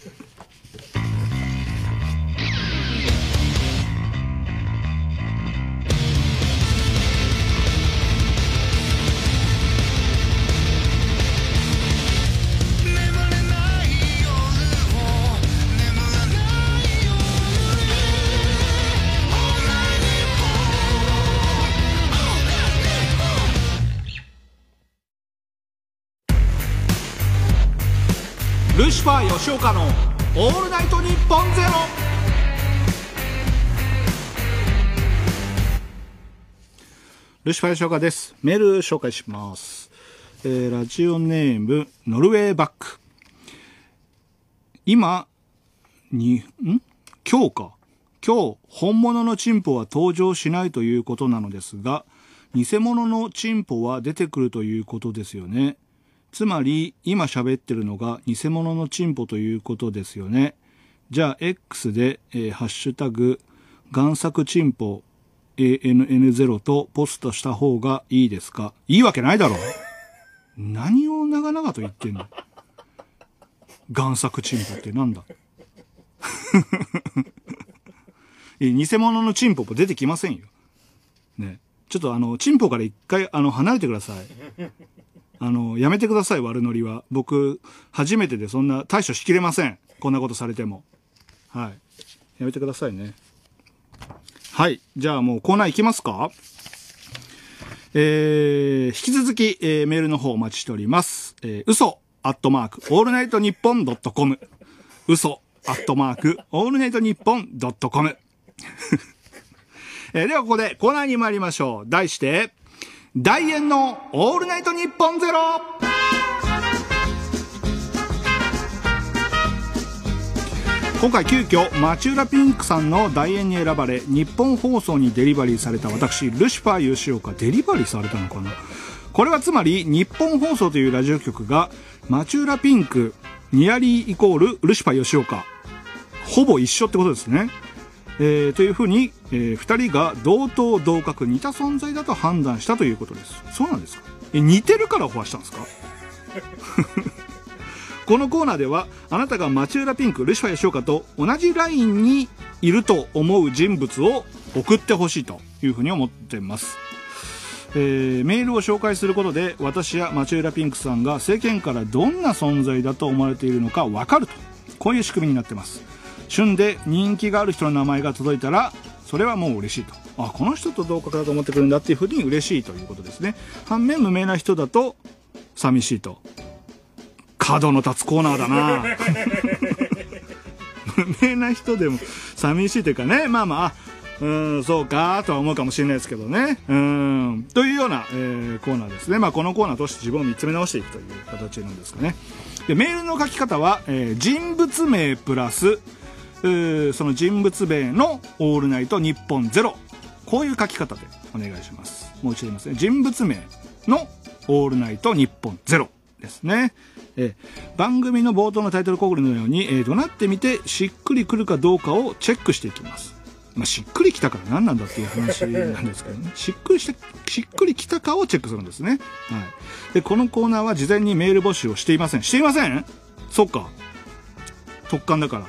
ルシファー吉岡のオールナイトニッポンゼロ。ルシファー吉岡です。メール紹介します。えー、ラジオネームノルウェーバック。今にん今日か今日本物のチンポは登場しないということなのですが、偽物のチンポは出てくるということですよね。つまり今喋ってるのが偽物のチンポということですよね。じゃあ X で、えー、ハッシュタグ贋作チンポ エーエヌエヌゼロ とポストした方がいいですか？いいわけないだろ。何を長々と言ってんの。贋作チンポってなんだ。偽物のチンポも出てきませんよ。ね。ちょっとあのチンポから一回あの離れてください。あの、やめてください、悪ノリは。僕、初めてでそんな対処しきれません。こんなことされても。はい。やめてくださいね。はい。じゃあもうコーナー行きますか？えー、引き続き、えー、メールの方お待ちしております。えー、嘘、アットマーク、オールナイトニッポンドットコム。嘘、アットマーク、オールナイトニッポンドットコム。えー、ではここでコーナーに参りましょう。題して、大円のオールナイトニッポンゼロ。 今回急遽町浦ピンクさんの代演に選ばれ日本放送にデリバリーされた私ルシファー吉岡。デリバリーされたのかな。これはつまり日本放送というラジオ局が町浦ピンクニアリーイコールルシファー吉岡ほぼ一緒ってことですね。えー、というふうに、えー、ふたりが同等同格似た存在だと判断したということです。そうなんですか。え似てるからオファーしたんですかこのコーナーではあなたが町浦ピンクルシファー吉岡と同じラインにいると思う人物を送ってほしいというふうに思っています。えー、メールを紹介することで私や町浦ピンクさんが世間からどんな存在だと思われているのか分かると、こういう仕組みになってます。旬で人気がある人の名前が届いたらそれはもう嬉しいと、あこの人と同格だと思ってくるんだっていうふうに嬉しいということですね。反面無名な人だと寂しいと。角の立つコーナーだな無名な人でも寂しいというかね、まあまあうーんそうかとは思うかもしれないですけどね、うーんというような、えー、コーナーですね。まあこのコーナーとして自分を見つめ直していくという形なんですかね。でメールの書き方は、えー、人物名プラスその人物名のオールナイトニッポンゼロ、こういう書き方でお願いします。もう一度言いますね。人物名のオールナイトニッポンゼロですね。えー、番組の冒頭のタイトルコールのように、えー、怒鳴ってみてしっくりくるかどうかをチェックしていきます。まあ、しっくりきたから何なんだっていう話なんですけどね。しっくりしてしっくりきたかをチェックするんですね。はい。でこのコーナーは事前にメール募集をしていません。していません。そっか。特感だから。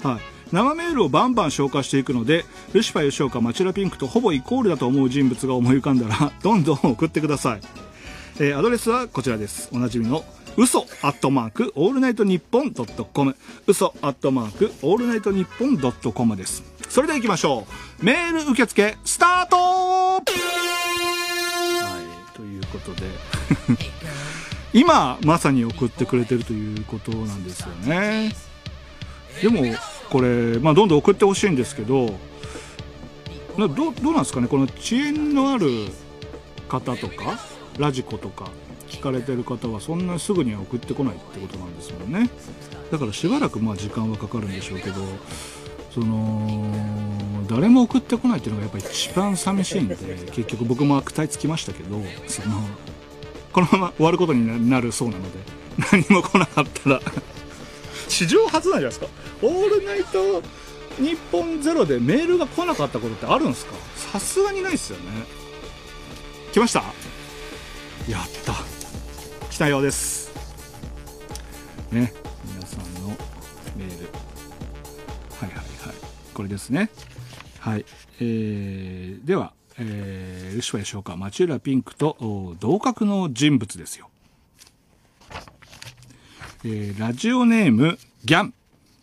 はい。生メールをバンバン消化していくのでルシファー吉岡町浦ピンクとほぼイコールだと思う人物が思い浮かんだらどんどん送ってください。えー、アドレスはこちらです。おなじみの嘘アットマークオールナイトニッポンドットコム、嘘アットマークオールナイトニッポンドットコムです。それでは行きましょう。メール受付スタート。はい、ということで今まさに送ってくれてるということなんですよね。でもこれ、まあ、どんどん送ってほしいんですけど、ど, どうなんですかね。この遅延のある方とかラジコとか聞かれてる方はそんなすぐには送ってこないってことなんですもんね。だからしばらくまあ時間はかかるんでしょうけど、その誰も送ってこないっていうのがやっぱり一番寂しいんで、結局僕も悪態つきましたけど、そのこのまま終わることになるそうなので何も来なかったら史上初なんじゃないですか。オールナイト日本ゼロでメールが来なかったことってあるんですか。さすがにないですよね。来ました。やった来たようですね。皆さんのメール、はいはいはい、これですね。はい、えー、では、えー、ルシファー吉岡町浦ピンクと同格の人物ですよ。えー、ラジオネームギャン、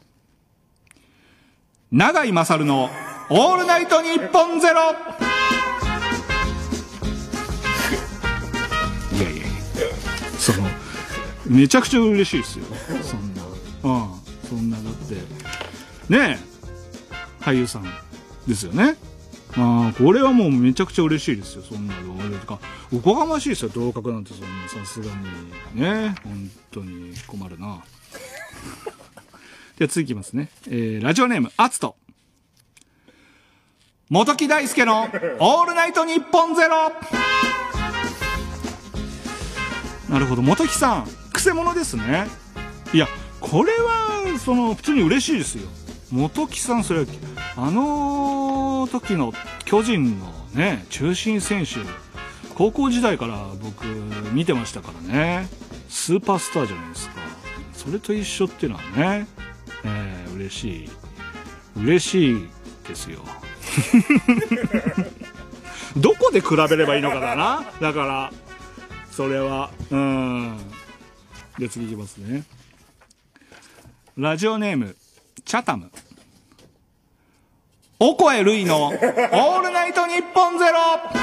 永井勝のオールナイトニッポンゼロ。いやいやいや、そのめちゃくちゃ嬉しいですよ。そんな、ああそんなだってねえ俳優さんですよね。ああこれはもうめちゃくちゃ嬉しいですよ。そんなのかおこがましいですよ。同格なんてそんなさすがにね、本当に困るな。では次いきますね。えー、ラジオネームアツト、本木大輔のオールナイトニッポンゼロ。なるほど、本木さんくせ者ですね。いやこれはその普通に嬉しいですよ。本木さん、それはあの時の巨人のね中心選手、高校時代から僕見てましたからね。スーパースターじゃないですか。それと一緒っていうのはね、えー、嬉しい嬉しいですよ。どこで比べればいいのかだな。だからそれはうん。で次いきますね。ラジオネームチャタム、オコエルイのオールナイトニッポンゼロ。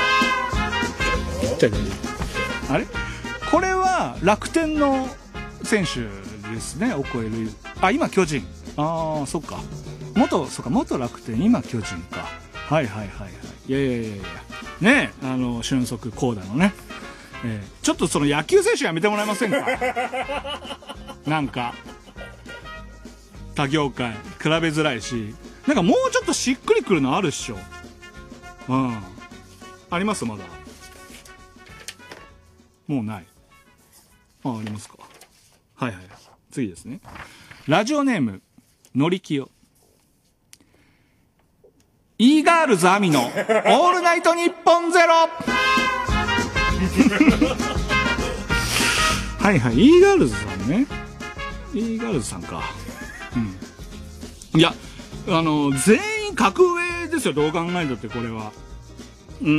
あれこれは楽天の選手ですね。オコエルイ、あ今巨人、ああそっか、元そっか元楽天今巨人か。はいはいはいはい。いやいやいやいやねえ、あの俊足コーダのね、えー、ちょっとその野球選手やめてもらえませんか。なんか他業界比べづらいし、なんかもうちょっとしっくりくるのあるっしょ。うん。ありますまだ。もうない。あ、ありますか。はいはい。次ですね。ラジオネーム、のりきよ。イーガールズアミのオールナイトニッポンゼロはいはい、イーガールズさんね。イーガールズさんか。うん。いや、あの、全員格上ですよ、どう考えたってこれは。うん。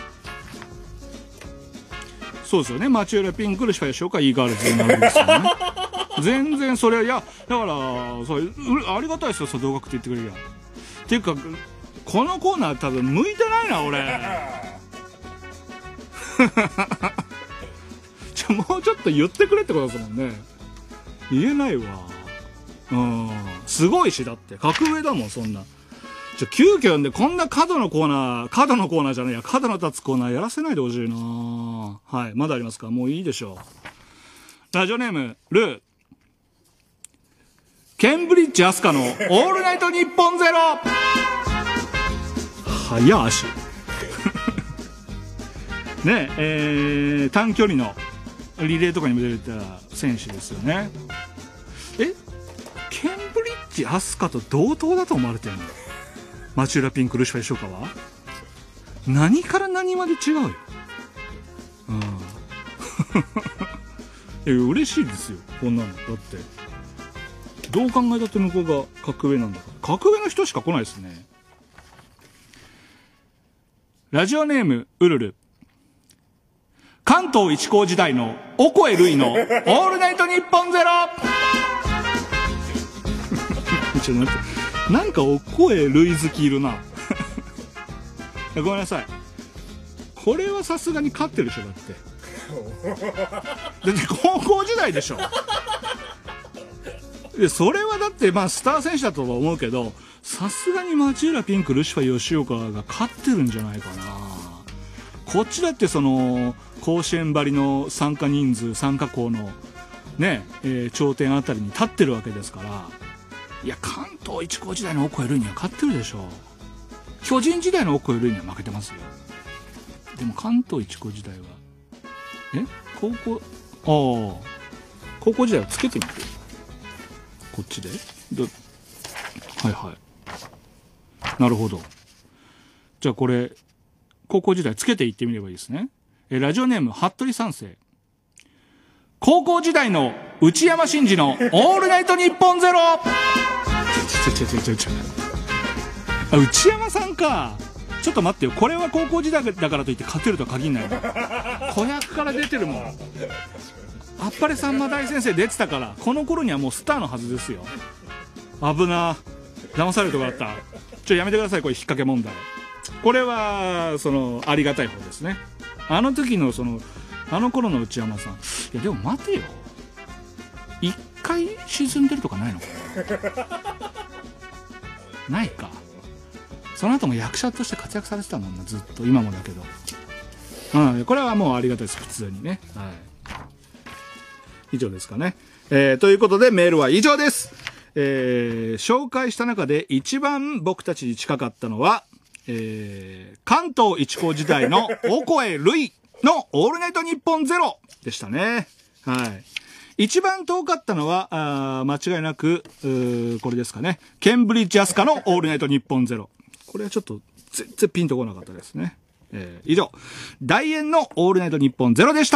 そうですよね。町浦ピンクルシファー吉岡イーガールズになるんですよね。全然それは、いや、だから、そう、ありがたいですよ、そう、同学って言ってくれるやん。っていうか、このコーナー多分向いてないな、俺。ちょ、もうちょっと言ってくれってことですもんね。言えないわ。うん。すごいし、だって。格上だもん、そんな。ちょ、急遽んで、こんな角のコーナー、角のコーナーじゃねえや、角の立つコーナーやらせないでほしいな。はい。まだありますか？もういいでしょう。ラジオネーム、ルー。ケンブリッジアスカのオールナイトニッポンゼロ早足ねえ、えー、短距離のリレーとかにも出てた選手ですよね。え、ケンブリッジアスカと同等だと思われてるの？町浦ピンクルシファー吉岡は何から何まで違うよ。うん。いや嬉しいですよ、こんなの。だってどう考えたって向こうが格上なんだから。格上の人しか来ないですね。ラジオネームウルル。関東一高時代のオコエルイのオールナイトニッポンゼロちょっと待って、なんかオコエルイ好きいるなごめんなさい、これはさすがに勝ってるでしょ。だってだって高校時代でしょ。いや、それはだってまあスター選手だとは思うけど、さすがに町浦ピンクルシファー吉岡が勝ってるんじゃないかな。こっちだってその甲子園張りの参加人数参加校のね、えー、頂点あたりに立ってるわけですから。いや、関東一高時代のオコエルイには勝ってるでしょ。巨人時代のオコエルイには負けてますよ。でも関東一高時代はえ高校ああ高校時代をつけてみて、こっちでどはいはいなるほど。じゃあこれ高校時代つけていってみればいいですね。えラジオネーム服部三世。高校時代の内山信二のオールナイトニッポンゼロちょちょちょちょちょあ、内山さんか。ちょっと待ってよ、これは高校時代だからといって勝てるとは限らないの。子役から出てるもん。あっぱれさんま大先生出てたから、この頃にはもうスターのはずですよ。危な、騙されるとこだった。ちょやめてください、これ引っ掛け問題。これはそのありがたい方ですね。あの時のそのあの頃の内山さん、いやでも待てよ、一回沈んでるとかないのかなないか。その後も役者として活躍されてたもんな、ずっと。今もだけど、うん、これはもうありがたいです、普通にね。はい、以上ですかね。えー、ということでメールは以上です。えー、紹介した中で一番僕たちに近かったのは、えー、関東一高時代のオコエルイのオールナイトニッポンゼロでしたね。はい。一番遠かったのは、あ間違いなく、これですかね。ケンブリッジアスカのオールナイトニッポンゼロ。これはちょっと全然ピンとこなかったですね。えー、以上、大円のオールナイトニッポンゼロでした。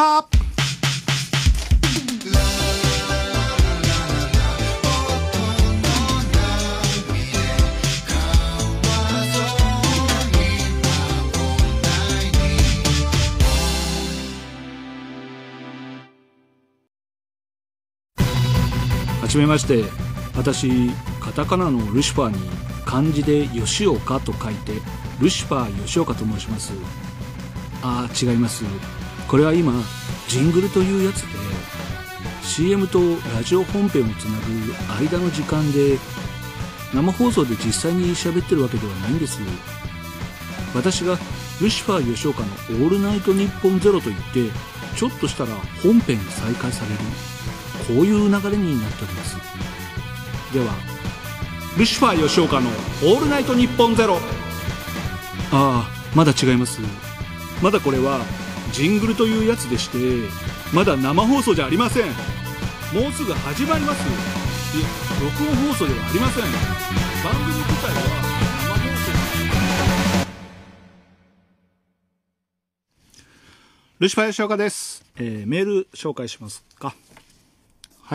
はじめまして。私カタカナのルシファーに漢字で吉岡と書いてルシファー吉岡と申します。あー違います。これは今ジングルというやつで シーエム とラジオ本編をつなぐ間の時間で生放送で実際に喋ってるわけではないんです。私がルシファー吉岡のオールナイトニッポンゼロと言ってちょっとしたら本編が再開される、こういう流れになっております。 ではルシファー吉岡のオールナイトニッポンゼロ。ああ、まだ違います。まだこれはジングルというやつでして、まだ生放送じゃありません。もうすぐ始まります。いや、録音放送ではありません。番組自体は生放送。ルシファー吉岡です。えー、メール紹介しますか。はい。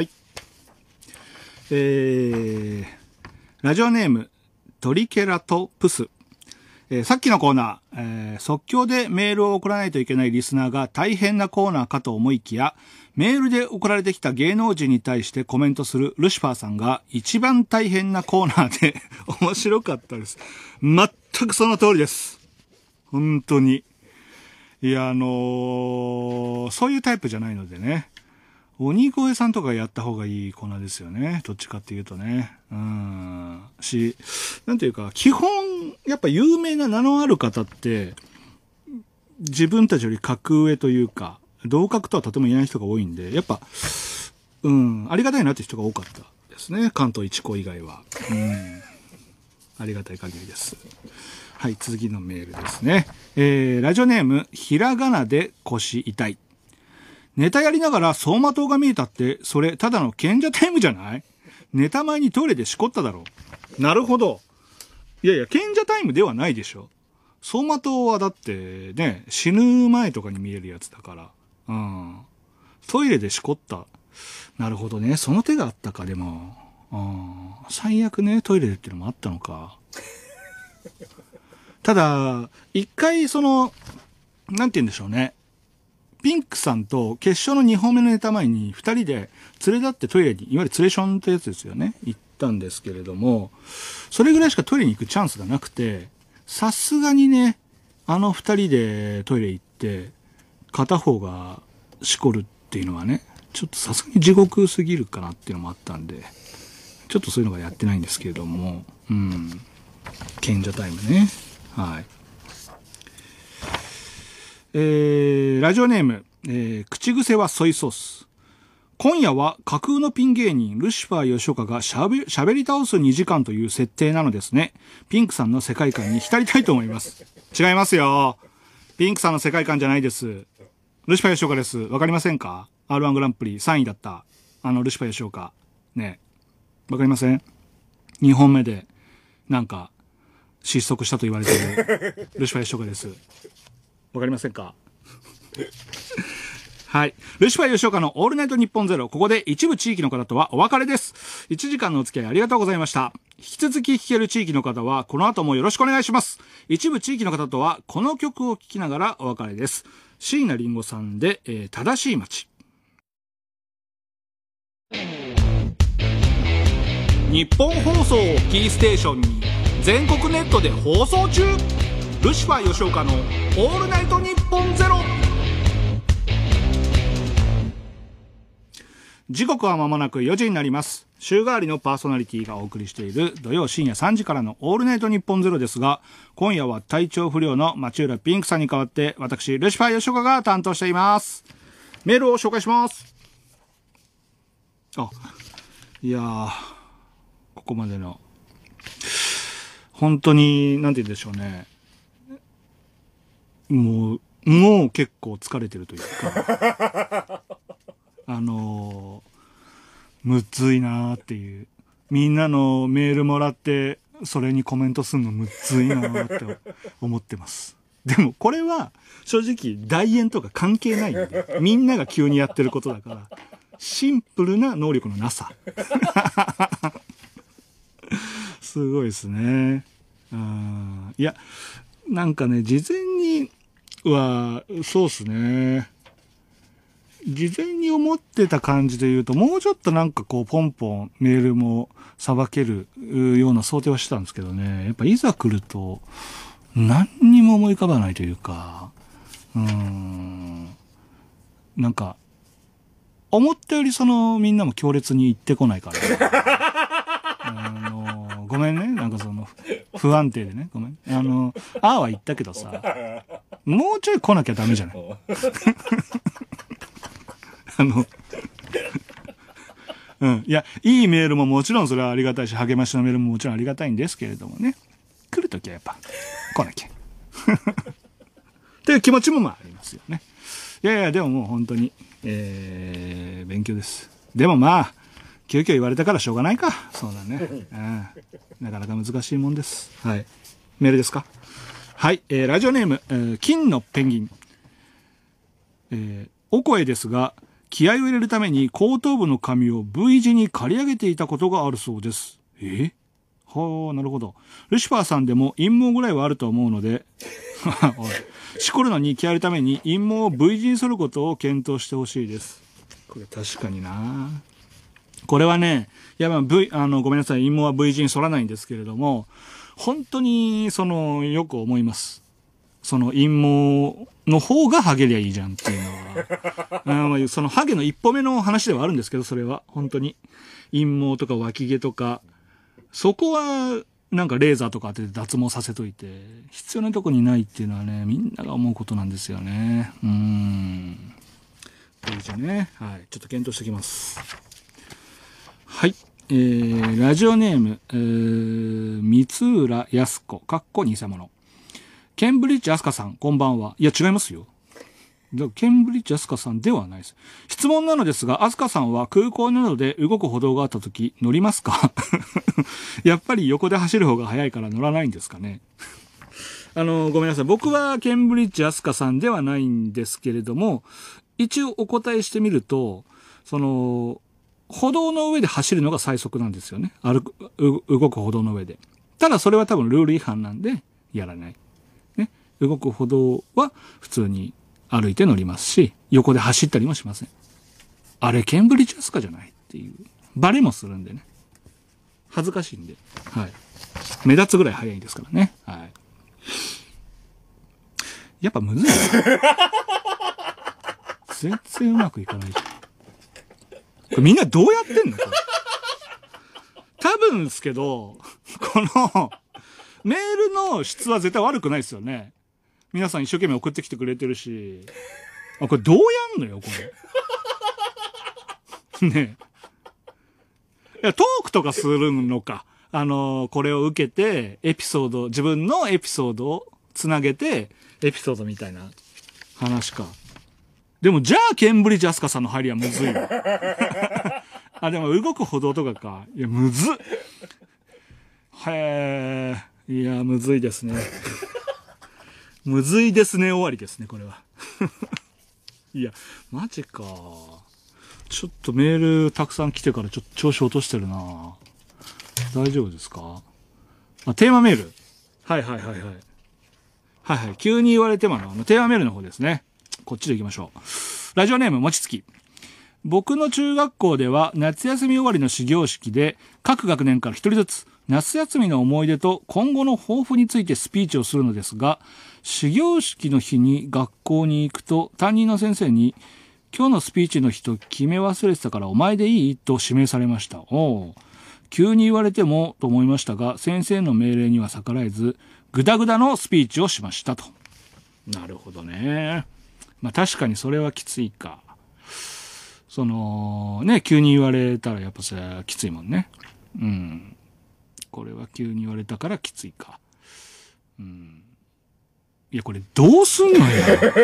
えー、ラジオネームトリケラトプス。えー、さっきのコーナー、えー、即興でメールを送らないといけないリスナーが大変なコーナーかと思いきや、メールで送られてきた芸能人に対してコメントするルシファーさんが一番大変なコーナーで面白かったです。全くその通りです。本当に。いや、あのー、そういうタイプじゃないのでね。鬼越さんとかやった方がいいコーナーですよね。どっちかっていうとね。うん。し、なんていうか、基本、やっぱ有名な名のある方って、自分たちより格上というか、同格とはとても言えない人が多いんで、やっぱ、うん、ありがたいなって人が多かったですね。関東一高以外は。うん。ありがたい限りです。はい、続きのメールですね。えー、ラジオネーム、ひらがなで腰痛い。ネタやりながら走馬灯が見えたって、それただの賢者タイムじゃない？ネタ前にトイレでしこっただろう。なるほど。いやいや、賢者タイムではないでしょ。走馬灯はだってね、死ぬ前とかに見えるやつだから。うん。トイレでしこった。なるほどね。その手があったか、でも。うん。最悪ね、トイレでっていうのもあったのか。ただ、一回その、なんて言うんでしょうね。ピンクさんと決勝のにほんめのネタ前に二人で連れ立ってトイレに、いわゆるツレションってやつですよね。行ったんですけれども、それぐらいしかトイレに行くチャンスがなくて、さすがにね、あの二人でトイレ行って、片方がしこるっていうのはね、ちょっとさすがに地獄すぎるかなっていうのもあったんで、ちょっとそういうのがやってないんですけれども、うん。賢者タイムね。はい。えー、ラジオネーム、えー、口癖はソイソース。今夜は架空のピン芸人ルシファー吉岡がしゃべ、喋り倒すにじかんという設定なのですね。ピンクさんの世界観に浸りたいと思います。違いますよ。ピンクさんの世界観じゃないです。ルシファー吉岡です。わかりませんか？ アールワン グランプリさんいだった。あのルシファー吉岡。ね。わかりません？ に 本目で、なんか、失速したと言われているルシファー吉岡です。わかりませんか？はい。ルシファー吉岡のオールナイトニッポンゼロ。ここで一部地域の方とはお別れです。いちじかんのお付き合いありがとうございました。引き続き聞ける地域の方はこの後もよろしくお願いします。一部地域の方とはこの曲を聴きながらお別れです。椎名林檎さんで、えー、正しい街。日本放送をキーステーションに全国ネットで放送中。ルシファー吉岡のオールナイトニッポンゼロ。時刻は間もなくよじになります。週替わりのパーソナリティがお送りしている土曜深夜さんじからのオールナイトニッポンゼロですが、今夜は体調不良の町浦ピンクさんに代わって私ルシファー吉岡が担当しています。メールを紹介します。あ、いやー、ここまでの本当になんて言うんでしょうね。もうもう結構疲れてるというか。あのー、むずいなーっていう。みんなのメールもらって、それにコメントするのむずいなーって思ってます。でもこれは、正直、代演とか関係ないんで、みんなが急にやってることだから、シンプルな能力のなさ。すごいですね。あ、いや、なんかね、事前には、そうですね。事前に思ってた感じで言うと、もうちょっとなんかこう、ポンポンメールもさばけるような想定はしてたんですけどね。やっぱいざ来ると、何にも思い浮かばないというか、うーん、なんか、思ったよりその、みんなも強烈に言ってこないから。あの、ごめんね。なんかその、不安定でね。ごめん。あの、ああは言ったけどさ、もうちょい来なきゃダメじゃない。あの、 うん。いや、いいメールももちろんそれはありがたいし、励ましのメールももちろんありがたいんですけれどもね。来るときはやっぱ、来なきゃ。っていう気持ちもまあありますよね。いやいや、でももう本当に、えー、勉強です。でもまあ、急遽言われたからしょうがないか。そうだね。うん、なかなか難しいもんです。はい。メールですか？はい。えー、ラジオネーム、えー、金のペンギン。えー、お声ですが、気合を入れるために後頭部の髪を V 字に刈り上げていたことがあるそうです。えはあ、なるほど。ルシファーさんでも陰毛ぐらいはあると思うので、おい、しこるのに気合いるために陰毛を V 字にすることを検討してほしいです。これ確かにな。これはね、いやまあ V、あの、ごめんなさい、陰毛は V 字に反らないんですけれども、本当に、その、よく思います。その陰毛の方がハゲりゃいいじゃんっていうのは。あのそのハゲの一歩目の話ではあるんですけど、それは。本当に。陰毛とか脇毛とか、そこは、なんかレーザーとか当てて脱毛させといて、必要なとこにないっていうのはね、みんなが思うことなんですよね。うーん。これじゃね。はい。ちょっと検討しておきます。はい。えー、ラジオネーム、えー、三浦康子、かっこ偽物。ケンブリッジアスカさん、こんばんは。いや、違いますよ。ケンブリッジアスカさんではないです。質問なのですが、アスカさんは空港などで動く歩道があったとき乗りますか？やっぱり横で走る方が早いから乗らないんですかね。あの、ごめんなさい。僕はケンブリッジアスカさんではないんですけれども、一応お答えしてみると、その、歩道の上で走るのが最速なんですよね。歩く、動く歩道の上で。ただそれは多分ルール違反なんで、やらない。ね。動く歩道は普通に歩いて乗りますし、横で走ったりもしません。あれ、ケンブリッジアスカじゃないっていう。バレもするんでね。恥ずかしいんで。はい。目立つぐらい早いですからね。はい。やっぱむずいな。全然うまくいかないじゃん。これみんなどうやってんのこれ。多分ですけど、この、メールの質は絶対悪くないですよね。皆さん一生懸命送ってきてくれてるし。あ、これどうやんのよ、これ。ねえ。いや、トークとかするのか。あのー、これを受けて、エピソード、自分のエピソードをつなげて、エピソードみたいな話か。でも、じゃあ、ケンブリッジアスカさんの入りはむずいよ。あ、でも、動く歩道とかか。いや、むずっ。へえ。いや、むずいですね。むずいですね、終わりですね、これは。いや、マジか。ちょっとメールたくさん来てからちょっと調子落としてるな。大丈夫ですか？あ、テーマメール。はいはいはいはい。はいはい。急に言われてもの、あの、テーマメールの方ですね。こっちで行きましょう。ラジオネーム、もちつき。僕の中学校では夏休み終わりの始業式で各学年から一人ずつ夏休みの思い出と今後の抱負についてスピーチをするのですが、始業式の日に学校に行くと担任の先生に今日のスピーチの人決め忘れてたからお前でいいと指名されました。おう。急に言われてもと思いましたが、先生の命令には逆らえず、ぐだぐだのスピーチをしましたと。なるほどね。まあ確かにそれはきついか。その、ね、急に言われたらやっぱそれはきついもんね。うん。これは急に言われたからきついか。うん。いや、これどうすんのよ。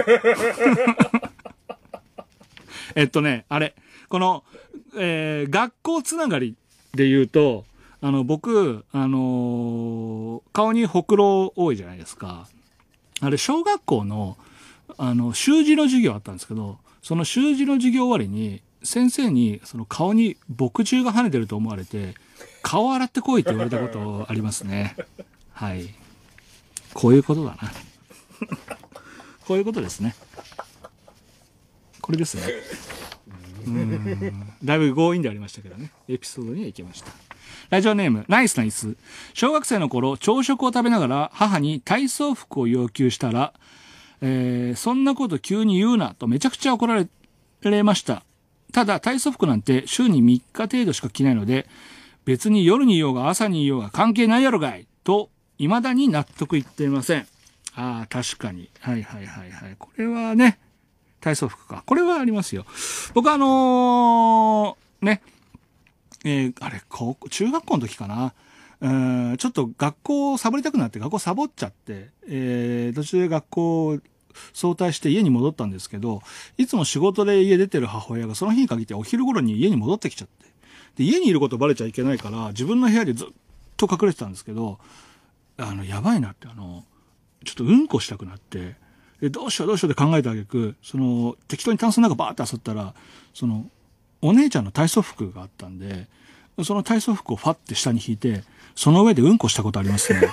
えっとね、あれ、この、えー、学校つながりで言うと、あの、僕、あのー、顔にほくろ多いじゃないですか。あれ、小学校の、あの、習字の授業あったんですけど、その習字の授業終わりに、先生に、その顔に墨汁が跳ねてると思われて、顔洗ってこいって言われたことありますね。はい。こういうことだな。こういうことですね。これですね。うーん。だいぶ強引でありましたけどね。エピソードには行きました。ラジオネーム、ナイスナイス。小学生の頃、朝食を食べながら母に体操服を要求したら、えー、そんなこと急に言うなとめちゃくちゃ怒られました。ただ、体操服なんて週にみっか程度しか着ないので、別に夜にいようが朝にいようが関係ないやろがいと、未だに納得いっていません。ああ、確かに。はいはいはいはい。これはね、体操服か。これはありますよ。僕はあのー、ね、 えー、あれ、高校、中学校の時かな。うーん、ちょっと学校をサボりたくなって学校サボっちゃって、えー、途中で学校早退して家に戻ったんですけど、いつも仕事で家出てる母親がその日に限ってお昼頃に家に戻ってきちゃって、で、家にいることバレちゃいけないから、自分の部屋でずっと隠れてたんですけど、あの、やばいなって、あの、ちょっとうんこしたくなって、で、どうしようどうしようって考えたあげく、その、適当にタンスの中バーって漁ったら、その、お姉ちゃんの体操服があったんで、その体操服をファッて下に引いて、その上でうんこしたことありますね。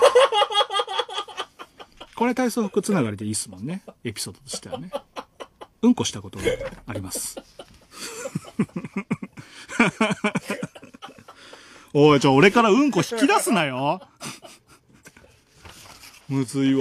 これ体操服つながりでいいっすもんね。エピソードとしてはね。うんこしたことがあります。おい、ちょ、俺からうんこ引き出すなよ。むずいわ。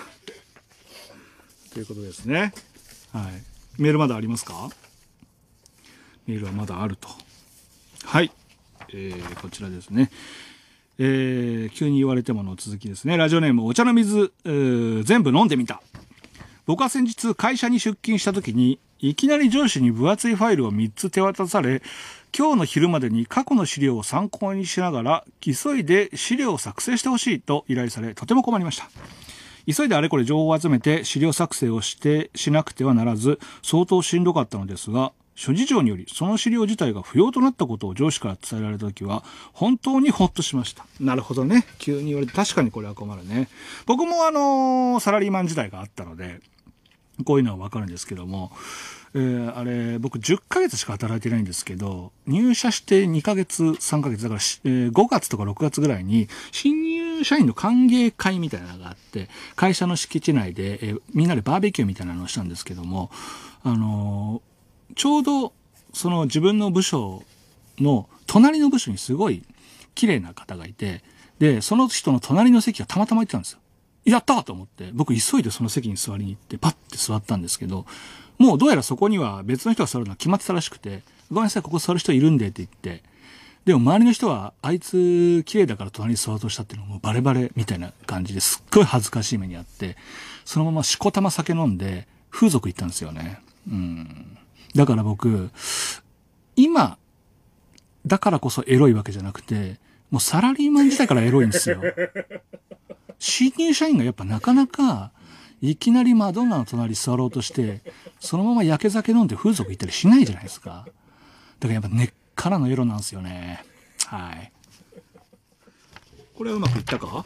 ということですね。はい。メールまだありますか？メールはまだあると。はい。えー、こちらですね。えー、急に言われてもの続きですね。ラジオネーム、お茶の水、えー、全部飲んでみた。僕は先日会社に出勤した時に、いきなり上司に分厚いファイルをみっつ手渡され、今日の昼までに過去の資料を参考にしながら、急いで資料を作成してほしいと依頼され、とても困りました。急いであれこれ情報を集めて資料作成をしてしなくてはならず、相当しんどかったのですが、諸事情によりその資料自体が不要となったことを上司から伝えられたときは本当にホッとしました。なるほどね。急に言われて確かにこれは困るね。僕もあのー、サラリーマン時代があったのでこういうのはわかるんですけども、えー、あれ僕じゅっかげつしか働いてないんですけど、入社してにかげつさんかげつだから、えー、ごがつとかろくがつぐらいに新入社員の歓迎会みたいなのがあって、会社の敷地内で、えー、みんなでバーベキューみたいなのをしたんですけども、あのーちょうどその自分の部署の隣の部署にすごい綺麗な方がいて、でその人の隣の席がたまたま行ってたんですよ。やったーと思って僕急いでその席に座りに行ってパッて座ったんですけど、もうどうやらそこには別の人が座るのが決まってたらしくて、ごめんなさいここ座る人いるんでって言って、でも周りの人はあいつ綺麗だから隣に座ろうとしたっていうのもバレバレみたいな感じですっごい恥ずかしい目にあって、そのまましこたま酒飲んで風俗行ったんですよね。うんだから僕、今、だからこそエロいわけじゃなくて、もうサラリーマン時代からエロいんですよ。新入社員がやっぱなかなか、いきなりマドンナの隣に座ろうとして、そのまま焼け酒飲んで風俗行ったりしないじゃないですか。だからやっぱ根っからのエロなんですよね。はい。これはうまくいったか？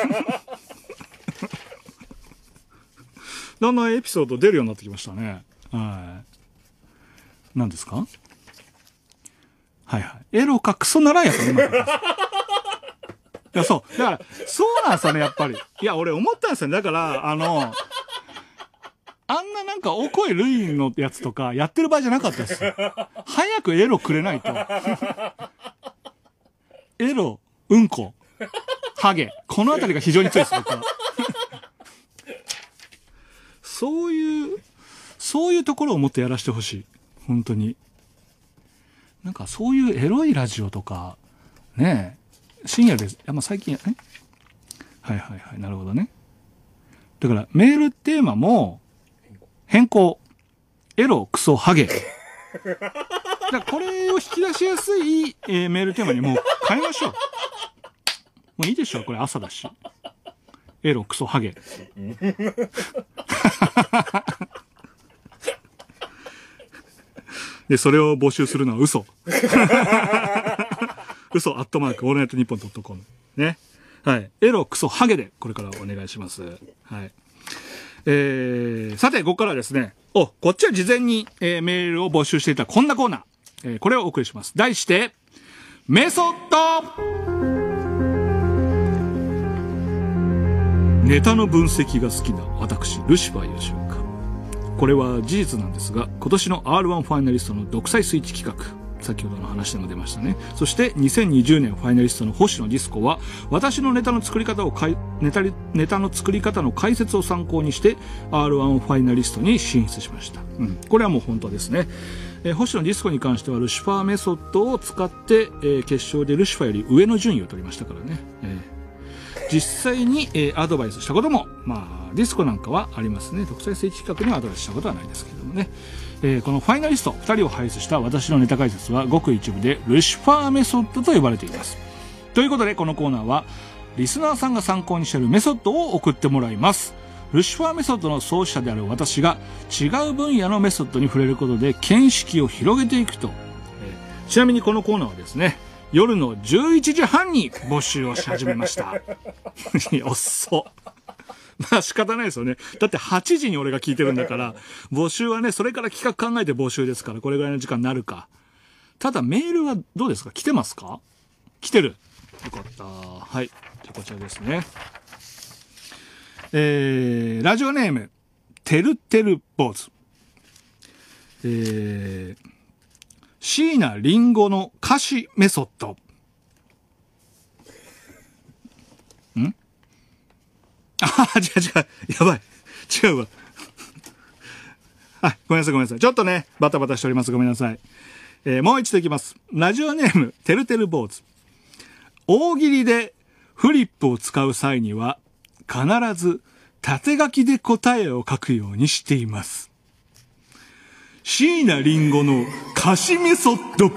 だんだんエピソード出るようになってきましたね。はい。何ですか？はいはい。エロかクソならやっぱうまくいきます。いや、そう。だから、そうなんですよね、やっぱり。いや、俺思ったんですよね。だから、あの、あんななんか、お声類のやつとか、やってる場合じゃなかったですよ。早くエロくれないと。エロ、うんこ、ハゲ。このあたりが非常に強いです、僕は。そういう、そういうところをもっとやらせてほしい。本当に。なんかそういうエロいラジオとか、ねえ、深夜で、まあ、最近、えはいはいはい、なるほどね。だからメールテーマも変更。エロ、クソ、ハゲ。だからこれを引き出しやすい、えー、メールテーマにもう変えましょう。もういいでしょう、これ朝だし。エロ、クソ、ハゲ。で、それを募集するのは嘘。嘘、アットマーク、オールナイトニッポンドットコム。ね。はい。エロ、クソ、ハゲで、これからお願いします。はい。えー、さて、ここからはですね、お、こっちは事前に、えー、メールを募集していたこんなコーナー。えー、これをお送りします。題して、メソッドネタの分析が好きな私、ルシファー吉岡。これは事実なんですが、今年の アールワン ファイナリストの独裁スイッチ企画、先ほどの話でも出ましたね。そしてにせんにじゅうねんファイナリストの星野ディスコは、私のネタの作り方をかいネタ、ネタの作り方の解説を参考にして アールワン ファイナリストに進出しました。うん、これはもう本当ですね。えー、星野ディスコに関してはルシファーメソッドを使って、えー、決勝でルシファーより上の順位を取りましたからね。えー実際に、えー、アドバイスしたことも、まあ、ディスコなんかはありますね。独裁スイッチ企画にはアドバイスしたことはないですけどもね。 えー、このファイナリストふたりを輩出した私のネタ解説はごく一部でルシファーメソッドと呼ばれています。ということでこのコーナーはリスナーさんが参考にしているメソッドを送ってもらいます。ルシファーメソッドの創始者である私が違う分野のメソッドに触れることで見識を広げていくと、えー、ちなみにこのコーナーはですね夜のじゅういちじはんに募集をし始めました遅っまあ仕方ないですよね。だってはちじに俺が聞いてるんだから、募集はね、それから企画考えて募集ですから、これぐらいの時間になるか。ただメールはどうですか？来てますか？来てる。よかった。はい。じゃあこちらですね。えー、ラジオネーム、てるてる坊主。えー、椎名林檎の歌詞メソッド。んああ、違う違う。やばい。違うわ。はい、ごめんなさいごめんなさい。ちょっとね、バタバタしております。ごめんなさい。えー、もう一度いきます。ラジオネーム、てるてる坊主。大喜利でフリップを使う際には、必ず縦書きで答えを書くようにしています。椎名林檎の歌詞メソッド。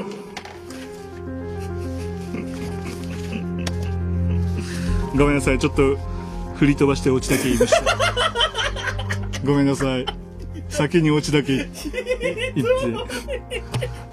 ごめんなさい。ちょっと、振り飛ばしてオチだけ言いました。ごめんなさい。先にオチだけ言って。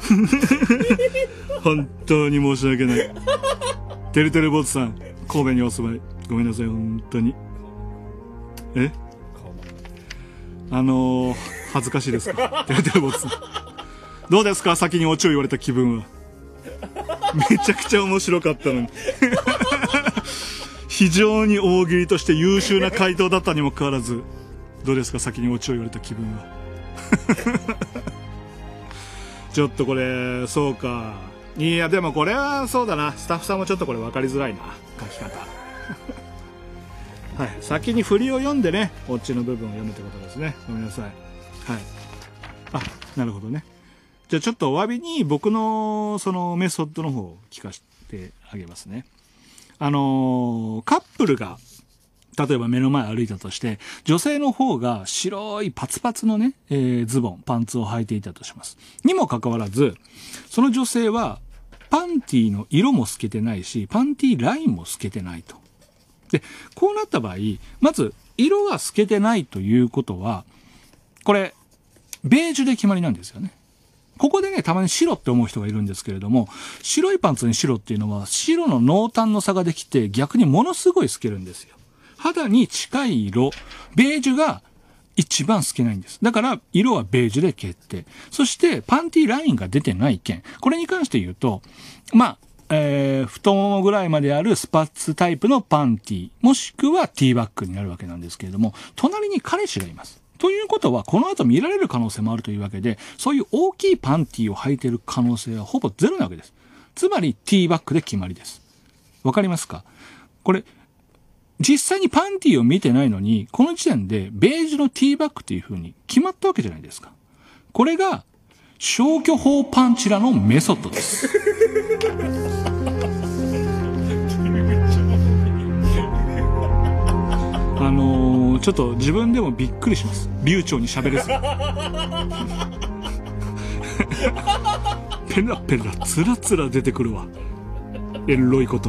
本当に申し訳ない。てるてる坊主さん、神戸にお住まい。ごめんなさい、本当に。えあのー、恥ずかしいですか？てるてる坊主さん。どうですか？先にオチを言われた気分は。めちゃくちゃ面白かったのに。非常に大喜利として優秀な回答だったにもかかわらず、どうですか？先にオチを言われた気分は。ちょっとこれ、そうか。いや、でもこれはそうだな。スタッフさんもちょっとこれ分かりづらいな。書き方。はい。先に振りを読んでね、オチの部分を読むってことですね。ごめんなさい。はい。あ、なるほどね。じゃあちょっとお詫びに僕のそのメソッドの方を聞かせてあげますね。あのー、カップルが、例えば目の前歩いたとして、女性の方が白いパツパツのね、えー、ズボン、パンツを履いていたとします。にもかかわらず、その女性は、パンティーの色も透けてないし、パンティーラインも透けてないと。で、こうなった場合、まず、色が透けてないということは、これ、ベージュで決まりなんですよね。ここでね、たまに白って思う人がいるんですけれども、白いパンツに白っていうのは、白の濃淡の差ができて、逆にものすごい透けるんですよ。肌に近い色、ベージュが一番透けないんです。だから、色はベージュで決定。そして、パンティーラインが出てない件。これに関して言うと、まあ、えー、太ももぐらいまであるスパッツタイプのパンティー、もしくはティーバッグになるわけなんですけれども、隣に彼氏がいます。ということは、この後見られる可能性もあるというわけで、そういう大きいパンティーを履いている可能性はほぼゼロなわけです。つまり、ティーバッグで決まりです。わかりますか？これ、実際にパンティーを見てないのに、この時点でベージュのティーバッグという風に決まったわけじゃないですか。これが、消去法パンチラのメソッドです。あのー、ちょっと自分でもびっくりします。流暢に喋れず。ペラペラ、つらつら出てくるわ。エロいこと。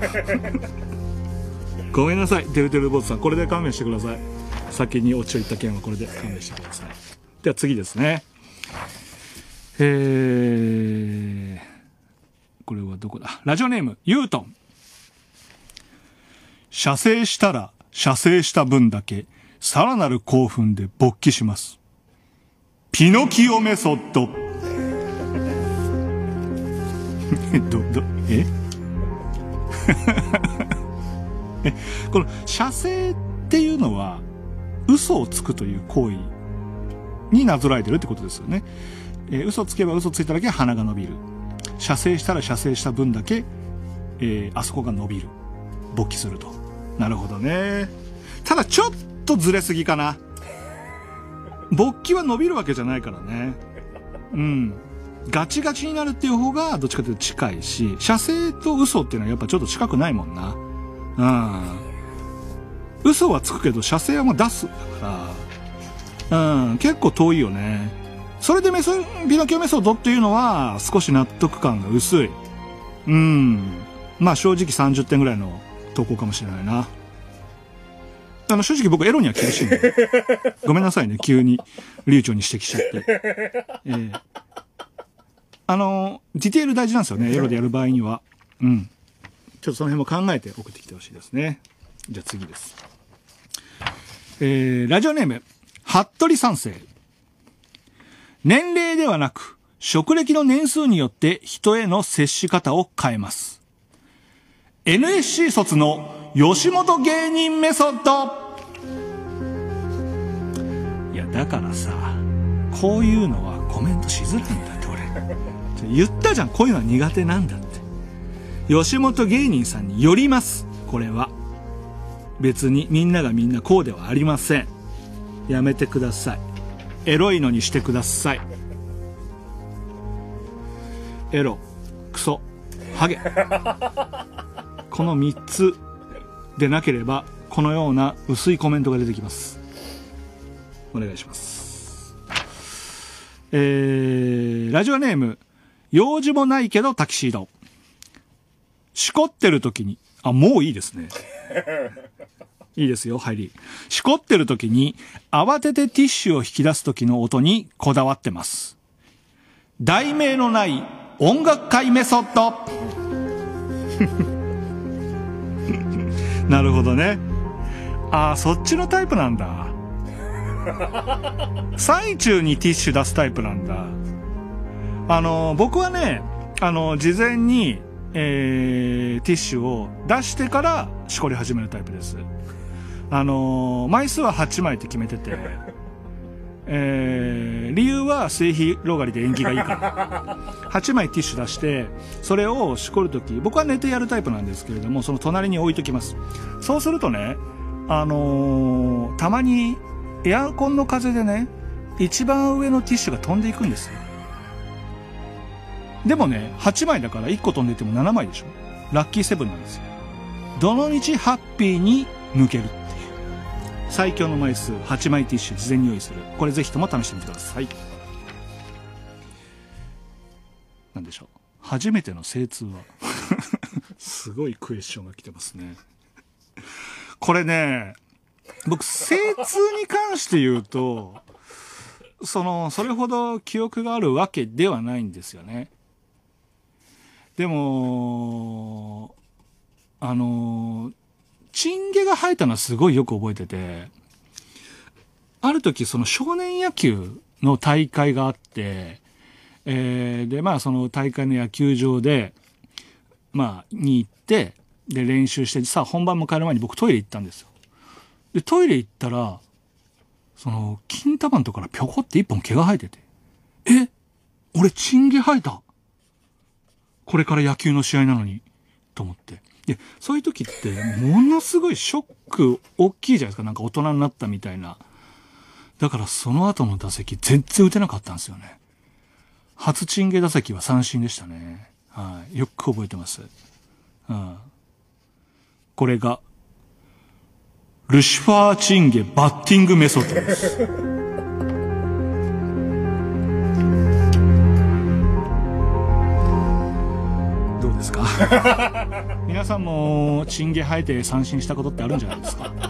ごめんなさい、てるてる坊主さん。これで勘弁してください。先にオチを言った件はこれで勘弁してください。では次ですね。えー、これはどこだ？ラジオネーム、ユートン。射精したら、射精した分だけ、さらなる興奮で勃起します。ピノキオメソッド。ど、ど、ええ、この射精っていうのは嘘をつくという行為になぞらえてるってことですよね。えー、嘘つけば嘘ついただけ鼻が伸びる。射精したら射精した分だけ、えー、あそこが伸びる。勃起すると。なるほどね。ただちょっとずれすぎかな。勃起は伸びるわけじゃないからね。うん。ガチガチになるっていう方がどっちかというと近いし、射精と嘘っていうのはやっぱちょっと近くないもんな。うん。嘘はつくけど、射精はもう出すだから、うん、結構遠いよね。 それでメソ、ピノキオメソッドっていうのは少し納得感が薄い。うん。まあ正直さんじゅってんぐらいの投稿かもしれないな。あの、正直僕エロには厳しいんで。ごめんなさいね、急に流暢に指摘しちゃって。えー、あの、ディテール大事なんですよね、エロでやる場合には。うん。ちょっとその辺も考えて送ってきてほしいですね。じゃあ次です。えー、ラジオネーム、服部三世。年齢ではなく、職歴の年数によって人への接し方を変えます。エヌエスシー 卒の吉本芸人メソッド。いや、だからさ、こういうのはコメントしづらいんだって俺。言ったじゃん、こういうのは苦手なんだって。吉本芸人さんによります、これは。別にみんながみんなこうではありません。やめてください。エロいのにしてください。エロ、クソ、ハゲ。このみっつでなければこのような薄いコメントが出てきます。お願いします。えー、ラジオネーム、用事もないけどタキシード。しこってる時に、あ、もういいですね。いいですよ、入り。しこってる時に、慌ててティッシュを引き出す時の音にこだわってます。題名のない音楽会メソッド。なるほどね。ああ、そっちのタイプなんだ。最中にティッシュ出すタイプなんだ。あの、僕はね、あの、事前に、えー、ティッシュを出してからしこり始めるタイプです。あのー、枚数ははちまいって決めてて、えー、理由は末広がりで縁起がいいから。はちまいティッシュ出して、それをしこるとき、僕は寝てやるタイプなんですけれども、その隣に置いときます。そうするとね、あのー、たまにエアコンの風でね、一番上のティッシュが飛んでいくんですよ。でもね、はちまいだからいっこ飛んでてもななまいでしょ。ラッキーセブンなんですよ。どのみちハッピーに抜けるっていう。最強の枚数、はちまいティッシュ事前に用意する。これぜひとも試してみてください。なんでしょう。初めての精通は。すごいクエスチョンが来てますね。これね、僕、精通に関して言うと、その、それほど記憶があるわけではないんですよね。でも、あの、チンゲが生えたのはすごいよく覚えてて、ある時その少年野球の大会があって、えー、で、まあその大会の野球場で、まあ、に行って、で練習して、さあ本番迎える前に僕トイレ行ったんですよ。で、トイレ行ったら、その、金玉のとこからぴょこって一本毛が生えてて、え？俺チンゲ生えた？これから野球の試合なのに、と思って。で、そういう時って、ものすごいショック大きいじゃないですか。なんか大人になったみたいな。だからその後の打席全然打てなかったんですよね。初チンゲ打席は三振でしたね。はい。よく覚えてます。うん。これが、ルシファーチンゲバッティングメソッドです。どうですか？皆さんもチンゲ生えて三振したことってあるんじゃないですか？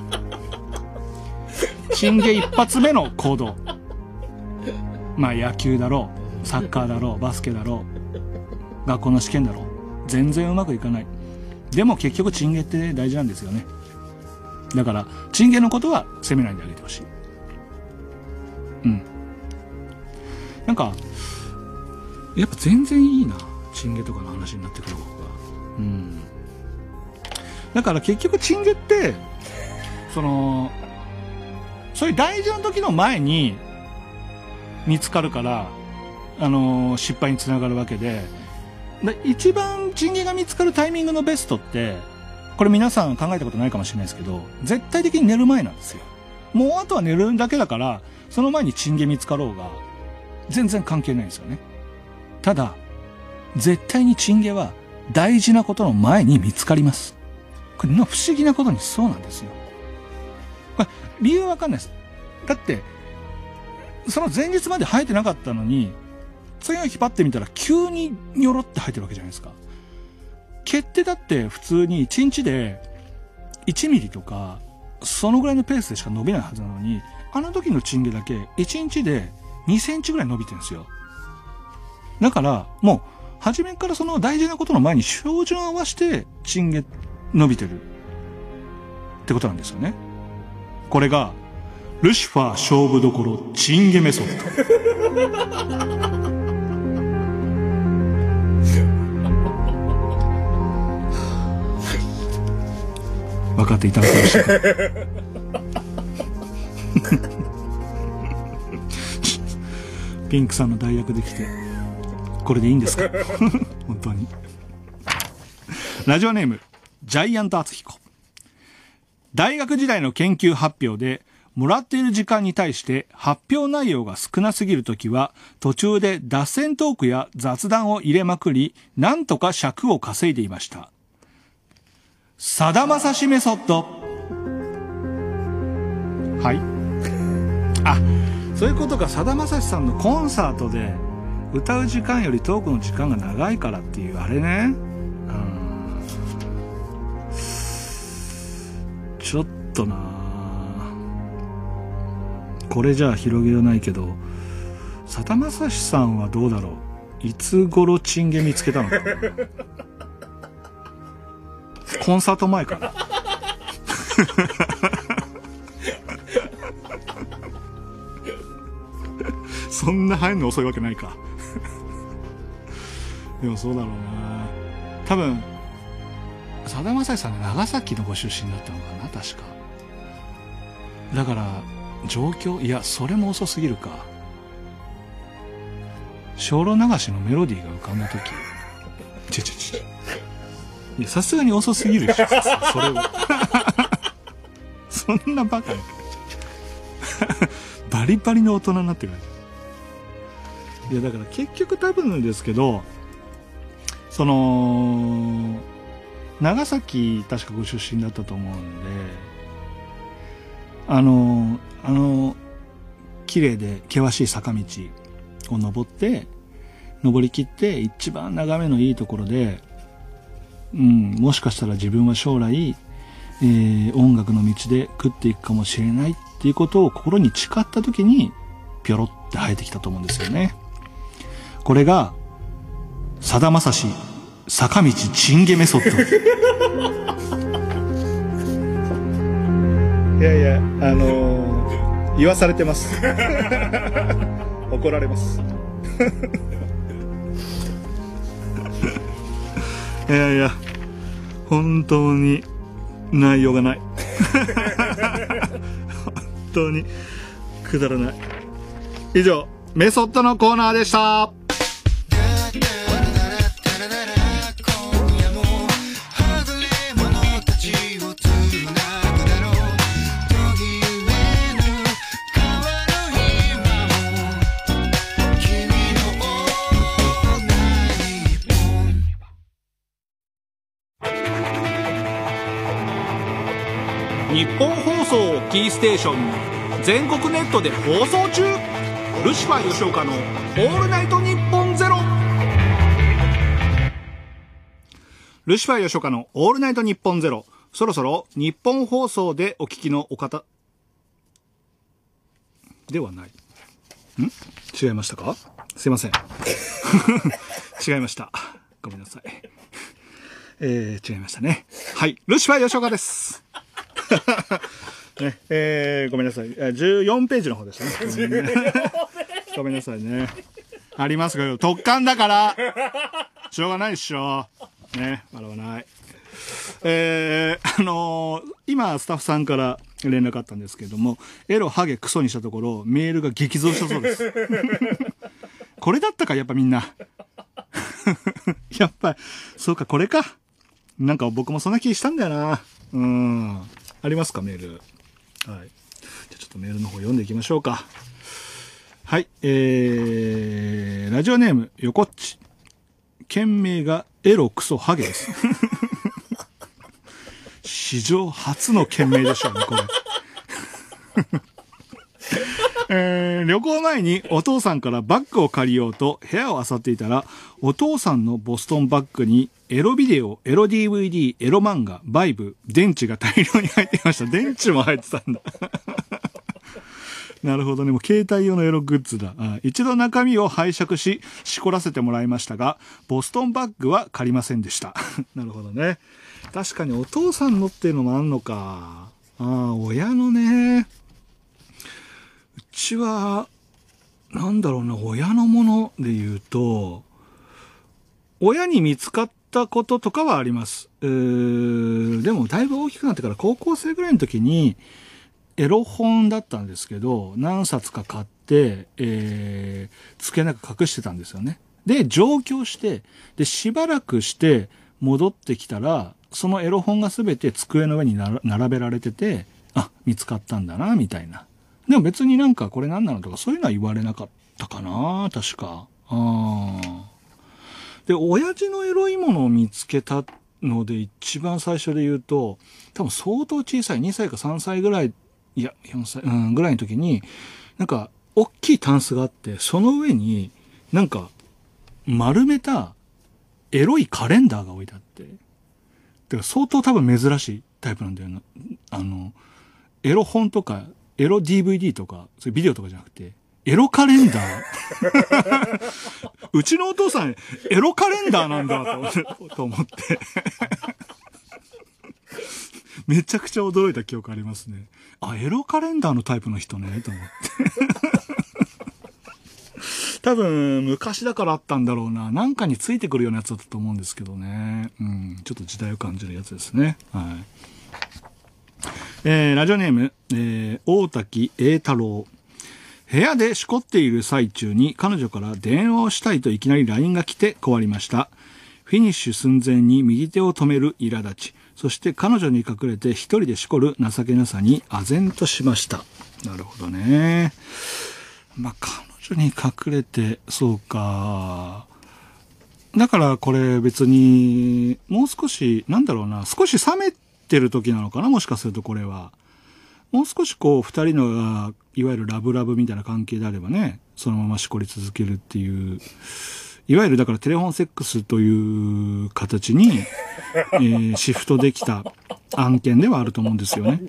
チンゲ一発目の行動。まあ野球だろう、サッカーだろう、バスケだろう、学校の試験だろう。全然うまくいかない。でも結局チンゲって大事なんですよね。だから、チンゲのことは責めないであげてほしい。うん。なんか、やっぱ全然いいな。チンゲとかの話になってくる方が。うん。だから結局チンゲって、その、そういう大事な時の前に見つかるから、あのー、失敗につながるわけで、で一番チンゲが見つかるタイミングのベストって、これ皆さん考えたことないかもしれないですけど、絶対的に寝る前なんですよ。もうあとは寝るだけだから、その前にチンゲ見つかろうが、全然関係ないんですよね。ただ、絶対にチンゲは大事なことの前に見つかります。これの不思議なことにそうなんですよ。これ理由はわかんないです。だって、 その前日まで生えてなかったのに、次の日パッて見たら急にニョロって生えてるわけじゃないですか。毛ってだって普通にいちにちでいちミリとか、そのぐらいのペースでしか伸びないはずなのに、あの時のチンゲだけいちにちでにセンチぐらい伸びてるんですよ。だから、もう、初めからその大事なことの前に照準を合わせてチンゲ伸びてるってことなんですよね。これが、ルシファー勝負どころチンゲメソッド。分かっていただけましたか。ピンクさんの代役できてこれでいいんですか。本当に。ラジオネームジャイアント厚彦。大学時代の研究発表でもらっている時間に対して発表内容が少なすぎるときは途中で脱線トークや雑談を入れまくり、なんとか尺を稼いでいました。さだまさしメソッド。はい。あ、そういうことか。さだまさしさんのコンサートで歌う時間よりトークの時間が長いからっていうあれね。うん、ちょっとな、これじゃあ広げようないけど、さだまさしさんはどうだろう。いつ頃チンゲ見つけたのか。コンサート前かな。そんな入るの遅いわけないか。でもそうだろうな。多分さだまさしさんね、長崎のご出身だったのかな、確か。だから上京、いやそれも遅すぎるか。精霊流しのメロディーが浮かんだ時、ちょちょちょいや、さすがに遅すぎるでしょ、それは。そんなバカな。バリバリの大人になってる。いや、だから結局多分ですけど、その、長崎確かご出身だったと思うんで、あの、あの、綺麗で険しい坂道を登って、登り切って一番眺めのいいところで、うん、もしかしたら自分は将来、えー、音楽の道で食っていくかもしれないっていうことを心に誓った時にピョロって生えてきたと思うんですよね。これがさだまさし坂道チンゲメソッド。いやいや、あのー、言わされてます。怒られます。いやいや、本当に内容がない。本当にくだらない。以上、メソッドのコーナーでした。日本放送をキーステーションに全国ネットで放送中。ルシファー吉岡のオールナイトニッポンゼロ。ルシファー吉岡のオールナイトニッポンゼロ。そろそろ日本放送でお聞きのお方ではない。ん？違いましたか？すいません。違いました。ごめんなさい。えー、違いましたね。はい。ルシファー吉岡です。ね、えー、ごめんなさい。じゅうよんページの方でしたね。ごめんなさいね。ありますけど、特感だから、しょうがないっしょ。ね、笑わない。えー、あのー、今、スタッフさんから連絡あったんですけれども、エロ、ハゲ、クソにしたところ、メールが激増したそうです。これだったか、やっぱみんな。やっぱ、そうか、これか。なんか僕もそんな気したんだよな。うん。ありますか、メール。はい。じゃあちょっとメールの方読んでいきましょうか。はい。えー、ラジオネーム、横っち。件名がエロクソハゲです。史上初の件名でしょうね、これ。 えー、旅行前にお父さんからバッグを借りようと部屋を漁っていたら、お父さんのボストンバッグにエロビデオ、エロ ディーブイディー、エロ漫画、バイブ、電池が大量に入っていました。電池も入ってたんだ。なるほどね。もう携帯用のエログッズだ。あ、一度中身を拝借し、しこらせてもらいましたが、ボストンバッグは借りませんでした。なるほどね。確かにお父さんのっていうのもあんのか。ああ、親のね。うちは、なんだろうな、親のもので言うと、親に見つかったこととかはあります。えー、でもだいぶ大きくなってから高校生ぐらいの時に、エロ本だったんですけど、何冊か買って、えー、机の中隠してたんですよね。で、上京して、で、しばらくして戻ってきたら、そのエロ本がすべて机の上にな並べられてて、あ、見つかったんだな、みたいな。でも別になんかこれ何なのとかそういうのは言われなかったかな、確か。あで、親父のエロいものを見つけたので一番最初で言うと、多分相当小さいにさいかさんさいぐらい、いや、よんさい、うん、ぐらいの時に、なんか、大きいタンスがあって、その上に、なんか、丸めた、エロいカレンダーが置いてあって。だから相当多分珍しいタイプなんだよな。あの、エロ本とか、エロ ディーブイディー とか、そういうビデオとかじゃなくて、エロカレンダーうちのお父さん、エロカレンダーなんだと、と思って。めちゃくちゃ驚いた記憶ありますね。あ、エロカレンダーのタイプの人ね、と思って。多分、昔だからあったんだろうな。なんかについてくるようなやつだったと思うんですけどね。うん、ちょっと時代を感じるやつですね。はい。えー、ラジオネーム、えー、大滝栄太郎。部屋でしこっている最中に彼女から電話をしたいといきなり ライン が来て困りました。フィニッシュ寸前に右手を止める苛立ち。そして彼女に隠れて一人でしこる情けなさに唖然としました。なるほどね。まあ、彼女に隠れて、そうか。だからこれ別に、もう少し、なんだろうな、少し冷めてる時なのかな、もしかするとこれは。もう少しこう、二人の、いわゆるラブラブみたいな関係であればね、そのまましこり続けるっていう、いわゆるだからテレフォンセックスという形に、えー、シフトできた案件ではあると思うんですよね。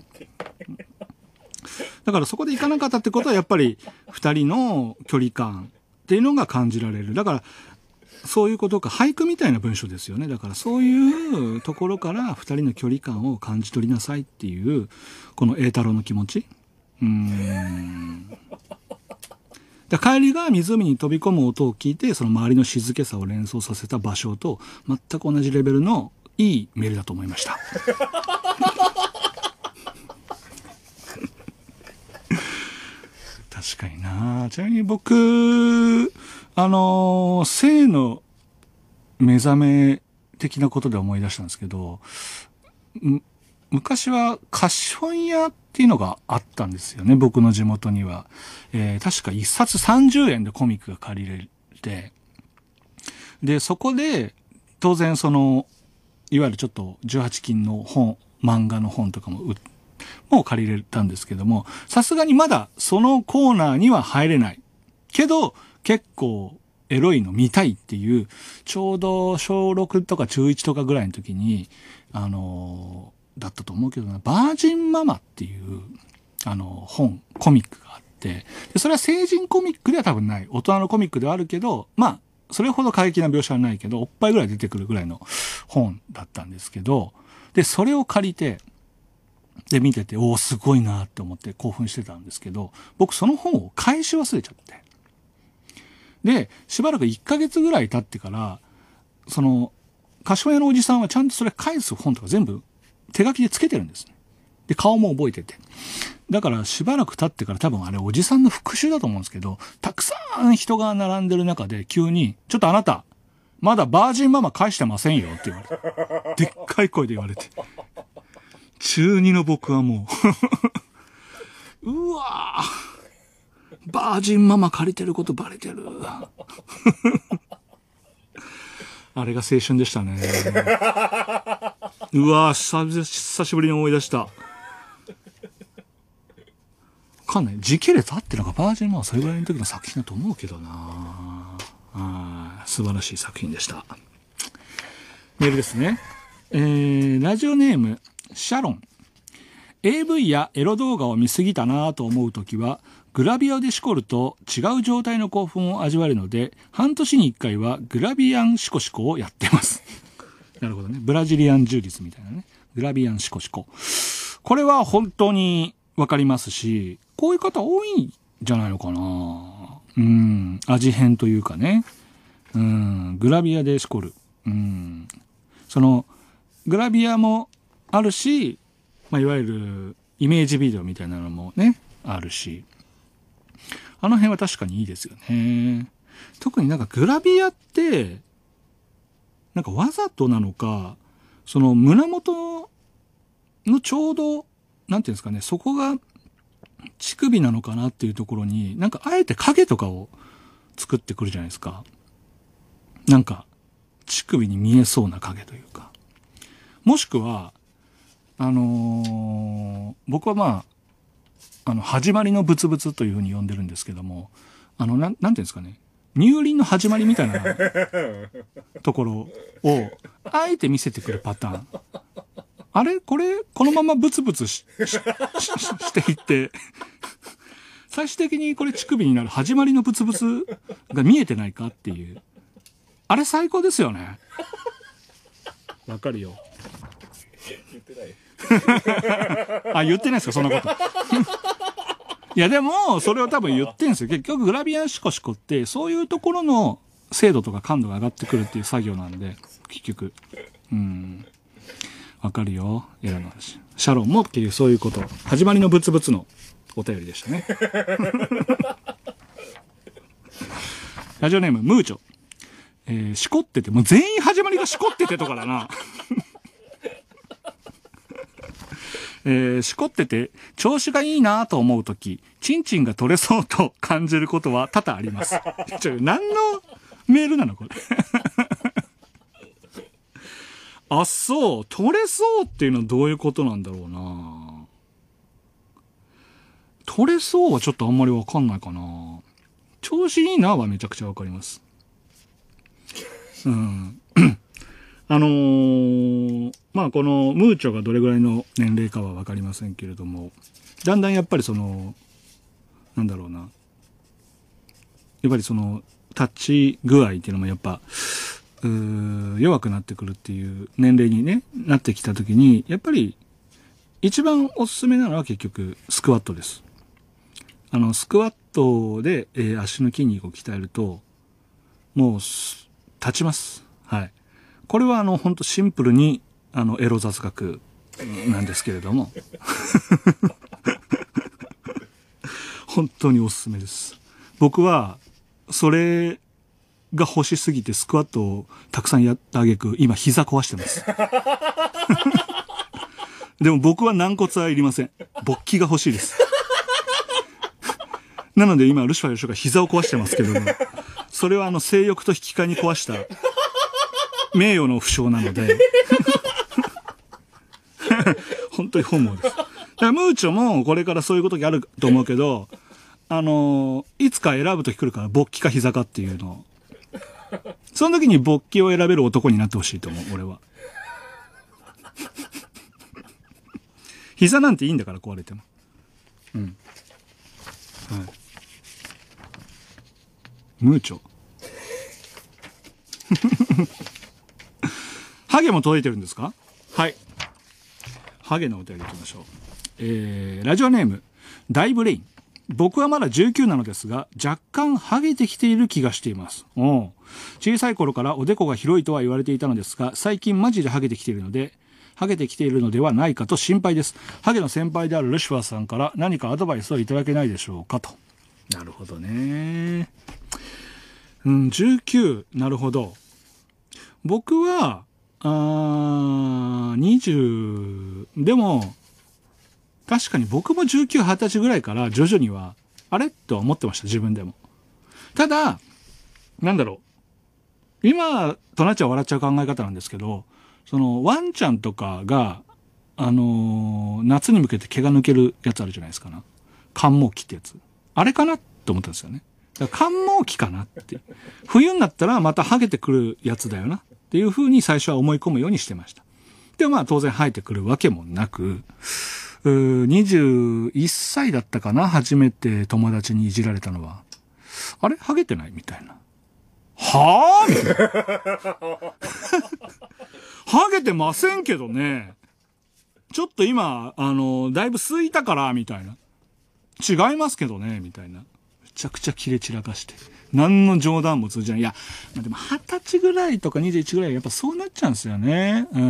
だからそこで行かなかったってことはやっぱり二人の距離感っていうのが感じられる。だからそういうことか、俳句みたいな文章ですよね。だからそういうところから二人の距離感を感じ取りなさいっていう、この栄太郎の気持ち。うーん。で帰りが湖に飛び込む音を聞いて、その周りの静けさを連想させた場所と全く同じレベルのいいメールだと思いました。確かにな。ちなみに僕、あのー、性の目覚め的なことで思い出したんですけど、昔は貸本屋っていうのがあったんですよね、僕の地元には。えー、確か一冊さんじゅうえんでコミックが借りれて、で、そこで、当然その、いわゆるちょっとじゅうはちきんの本、漫画の本とかも売って、もう借りれたんですけども、さすがにまだそのコーナーには入れない。けど、結構エロいの見たいっていう、ちょうどしょうろくとかちゅういちとかぐらいの時に、あのー、だったと思うけどな、バージンママっていう、あのー、本、コミックがあって、で、それは成人コミックでは多分ない。大人のコミックではあるけど、まあ、それほど過激な描写はないけど、おっぱいぐらい出てくるぐらいの本だったんですけど、で、それを借りて、で、見てて、おー、すごいなって思って興奮してたんですけど、僕その本を返し忘れちゃって。で、しばらくいっかげつぐらい経ってから、その、貸本屋のおじさんはちゃんとそれ返す本とか全部手書きでつけてるんですね。で、顔も覚えてて。だからしばらく経ってから多分あれおじさんの復讐だと思うんですけど、たくさん人が並んでる中で急に、ちょっとあなた、まだバージンママ返してませんよって言われて。でっかい声で言われて。中二の僕はもう、うわぁ、バージンママ借りてることバレてる。あれが青春でしたね。うわぁ、久しぶりに思い出した。 かんない。時系列合ってるのか、バージンまあそれぐらいの時の作品だと思うけどなあ。素晴らしい作品でした。メールですね。えー、ラジオネーム、シャロン。エーブイ やエロ動画を見すぎたなぁと思うときは、グラビアでしこると違う状態の興奮を味わえるので、半年にいっかいはグラビアンシコシコをやってます。なるほどね。ブラジリアン柔術みたいなね。グラビアンシコシコ。これは本当にわかりますし、こういう方多いんじゃないのかな。うん。味変というかね。うん。グラビアでしこる。うん。その、グラビアもあるし、まあ、いわゆるイメージビデオみたいなのもね、あるし。あの辺は確かにいいですよね。特になんかグラビアって、なんかわざとなのか、その胸元のちょうど、なんていうんですかね、そこが乳首なのかなっていうところに、なんかあえて影とかを作ってくるじゃないですか。なんか、乳首に見えそうな影というか。もしくは、あのー、僕はまあ、あの、始まりのブツブツというふうに呼んでるんですけども、あの、なん、なんていうんですかね、乳輪の始まりみたいなところを、あえて見せてくるパターン。あれこれ、このままブツブツし、し、し、していって、最終的にこれ乳首になる始まりのブツブツが見えてないかっていう。あれ最高ですよね。わかるよ。 言ってない。 あ、言ってないですかそんなこと。いやでも、それを多分言ってんですよ。結局グラビアンシコシコって、そういうところの精度とか感度が上がってくるっていう作業なんで、結局。うん。わかるよ。エラの話。シャロンも結局そういうこと。始まりのブツブツのお便りでしたね。ラジオネーム、ムーチョ。えー、しこってて、もう全員始まりがしこっててとかだな。えー、しこってて、調子がいいなと思うとき、チンチンが取れそうと感じることは多々あります。ちょ、何のメールなのこれ。あ、そう、取れそうっていうのはどういうことなんだろうな。取れそうはちょっとあんまりわかんないかな。調子いいなはめちゃくちゃわかります。うん。あのー、まあこのムーチョがどれぐらいの年齢かはわかりませんけれども、だんだんやっぱりその、なんだろうな。やっぱりその、タッチ具合っていうのもやっぱ、うー弱くなってくるっていう年齢にね、なってきたときに、やっぱり一番おすすめなのは結局スクワットです。あの、スクワットで、えー、足の筋肉を鍛えると、もう、立ちます。はい。これはあの、ほんとシンプルに、あの、エロ雑学なんですけれども。本当におすすめです。僕は、それが欲しすぎてスクワットをたくさんやった挙句、今膝壊してます。でも僕は軟骨はいりません。勃起が欲しいです。なので今、ルシファー吉岡が膝を壊してますけども、それはあの、性欲と引き換えに壊した名誉の負傷なので、本当に本望です。だからムーチョもこれからそういうことがあると思うけど、あのー、いつか選ぶとき来るから勃起か膝かっていうのを。その時に勃起を選べる男になってほしいと思う、俺は。膝なんていいんだから壊れても。うん。はい。ムーチョ。ハゲも届いてるんですか？はい。ハゲのお便り行きましょう。えー、ラジオネーム、ダイブレイン。僕はまだじゅうきゅうなのですが、若干ハゲてきている気がしています。おう。小さい頃からおでこが広いとは言われていたのですが、最近マジでハゲてきているので、ハゲてきているのではないかと心配です。ハゲの先輩であるルシファーさんから何かアドバイスをいただけないでしょうかと。なるほどね。うん、じゅうきゅう、なるほど。僕は、あー、にじゅう、でも、確かに僕もじゅうきゅう、はたちぐらいから徐々には、あれとは思ってました、自分でも。ただ、なんだろう。今となっちゃ笑っちゃう考え方なんですけど、その、ワンちゃんとかが、あのー、夏に向けて毛が抜けるやつあるじゃないですかな。 寒毛期ってやつ。あれかなって思ったんですよね。だから寒毛期かなって。冬になったらまた生えてくるやつだよなっていう風に最初は思い込むようにしてました。で、まあ当然生えてくるわけもなく、にじゅういっさいだったかな、初めて友達にいじられたのは。あれハゲてないみたいな。はぁみたいな。ハゲてませんけどね。ちょっと今、あの、だいぶ空いたから、みたいな。違いますけどね、みたいな。めちゃくちゃキレ散らかして。何の冗談も通じない。いや、まあ、でも二十歳ぐらいとかにじゅういちぐらいやっぱそうなっちゃうんですよね。うん。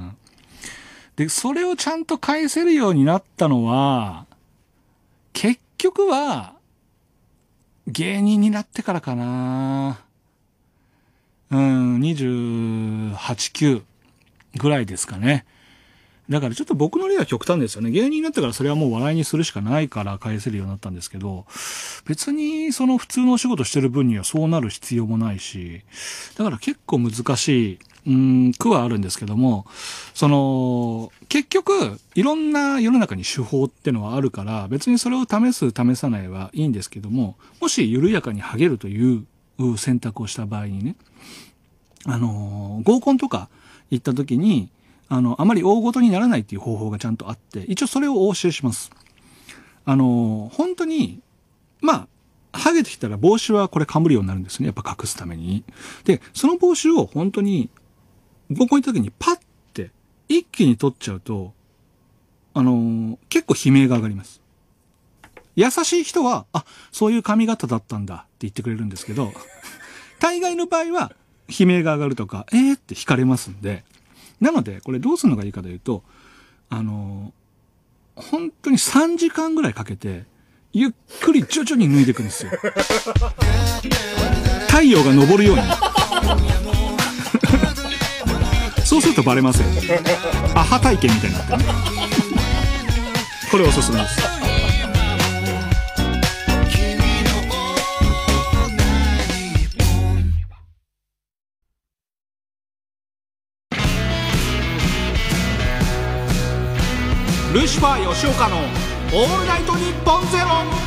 で、それをちゃんと返せるようになったのは、結局は、芸人になってからかな。うん、にじゅうはち、きゅうぐらいですかね。だからちょっと僕の例は極端ですよね。芸人になってからそれはもう笑いにするしかないから返せるようになったんですけど、別にその普通のお仕事してる分にはそうなる必要もないし、だから結構難しい、うーん、句はあるんですけども、その、結局、いろんな世の中に手法ってのはあるから、別にそれを試す、試さないはいいんですけども、もし緩やかにハゲるという選択をした場合にね、あの、合コンとか行った時に、あの、あまり大ごとにならないっていう方法がちゃんとあって、一応それをお教えします。あの、本当に、まあ、ハゲてきたら帽子はこれ被るようになるんですね。やっぱ隠すために。で、その帽子を本当に、合コン行った時にパッて一気に取っちゃうと、あの、結構悲鳴が上がります。優しい人は、あ、そういう髪型だったんだって言ってくれるんですけど、大概の場合は悲鳴が上がるとか、えーって惹かれますんで、なので、これどうするのがいいかというと、あの、本当にさんじかんぐらいかけて、ゆっくり徐々に脱いでいくんですよ。太陽が昇るように。そうするとバレません。アハ体験みたいになってね。これおすすめです。ルシファー吉岡のオールナイトニッポンゼロ。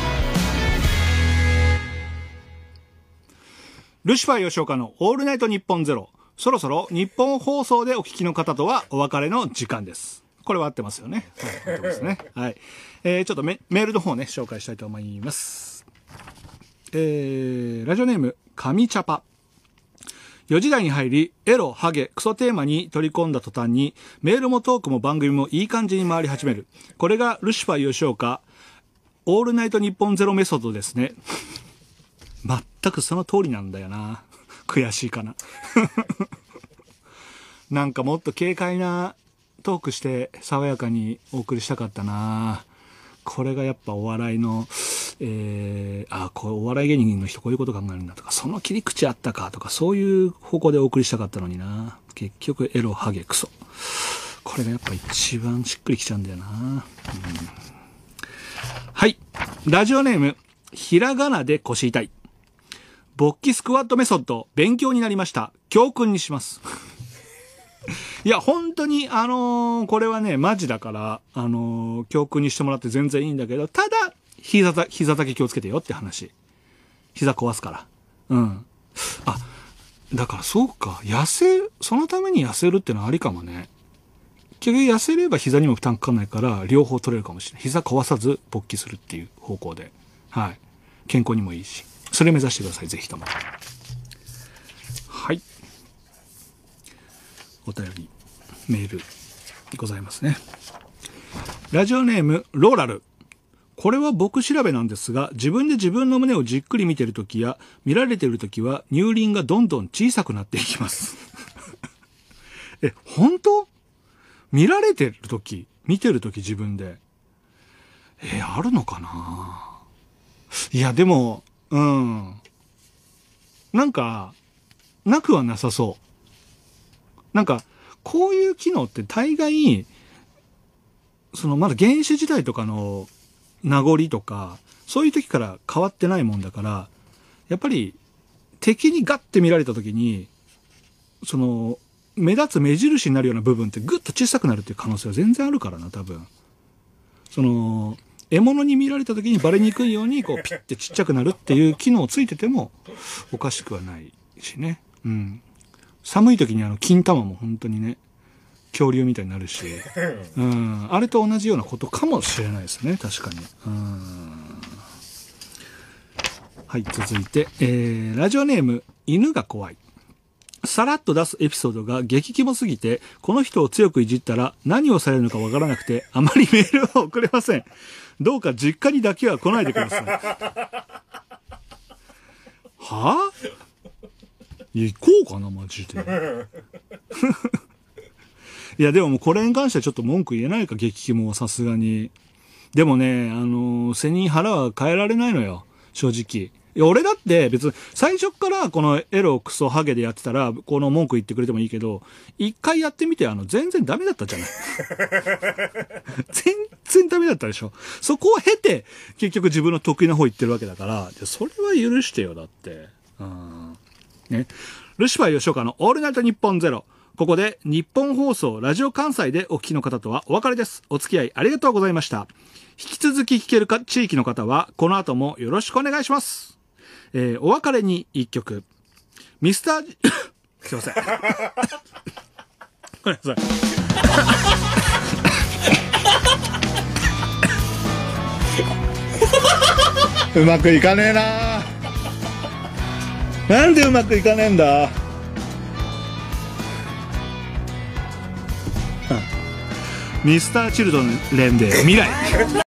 ルシファー吉岡のオールナイトニッポンゼロ。そろそろ日本放送でお聞きの方とはお別れの時間です。これは合ってますよね。はい、合ってますね。はい。えー、ちょっとメ、メールの方ね、紹介したいと思います。えー、ラジオネーム、神チャパ。よじ台に入り、エロ、ハゲ、クソテーマに取り込んだ途端に、メールもトークも番組もいい感じに回り始める。これがルシファー吉岡、オールナイトニッポンゼロメソッドですね。全くその通りなんだよな。悔しいかな。なんかもっと軽快なトークして爽やかにお送りしたかったな。これがやっぱお笑いの、えー、あ、こうお笑い芸人の人こういうこと考えるんだとか、その切り口あったかとか、そういう方向でお送りしたかったのにな。結局エロハゲクソ。これがやっぱ一番しっくりきちゃうんだよな。うん、はい。ラジオネーム、ひらがなで腰痛い。勃起スクワットメソッド、勉強になりました。教訓にします。いや、本当に、あのー、これはね、マジだから、あのー、教訓にしてもらって全然いいんだけど、ただ、膝だ、膝だけ気をつけてよって話。膝壊すから。うん。あ、だからそうか、痩せ、そのために痩せるってのはありかもね。結局痩せれば膝にも負担かかんないから、両方取れるかもしれない。膝壊さず勃起するっていう方向で。はい。健康にもいいし。それ目指してください、ぜひとも。はい。お便り、メール、ございますね。ラジオネーム、ローラル。これは僕調べなんですが、自分で自分の胸をじっくり見てるときや、見られてるときは、乳輪がどんどん小さくなっていきます。え、本当？見られてるとき、見てるとき自分で。えー、あるのかな？いや、でも、うん。なんか、なくはなさそう。なんか、こういう機能って大概、そのまだ原始時代とかの名残とか、そういう時から変わってないもんだから、やっぱり敵にガッて見られた時に、その、目立つ目印になるような部分ってぐっと小さくなるっていう可能性は全然あるからな、多分。その、 獲物に見られた時にバレにくいように、こう、ピッてちっちゃくなるっていう機能ついてても、おかしくはないしね。うん。寒い時にあの、金玉も本当にね、恐竜みたいになるし、うん。あれと同じようなことかもしれないですね、確かに。うん。はい、続いて、えー、ラジオネーム、犬が怖い。さらっと出すエピソードが激キモすぎて、この人を強くいじったら何をされるのかわからなくて、あまりメールを送れません。どうか実家にだけは来ないでください。はぁ、行こうかな、マジで。いや、でももうこれに関してはちょっと文句言えないか、激キモはさすがに。でもね、あのー、背に腹は変えられないのよ、正直。いや、俺だって別に最初からこのエロクソハゲでやってたらこの文句言ってくれてもいいけど、一回やってみてあの全然ダメだったじゃない。全然ダメだったでしょ。そこを経て結局自分の得意な方行ってるわけだから、それは許してよ、だって。うん。ね。ルシファー吉岡のオールナイトニッポンゼロ。ここで日本放送ラジオ関西でお聞きの方とはお別れです。お付き合いありがとうございました。引き続き聞けるか地域の方はこの後もよろしくお願いします。えー、お別れに一曲。ミスター、すいません。ごめんなさい。うまくいかねえな。なんでうまくいかねえんだ。ミスターチルドレンで未来。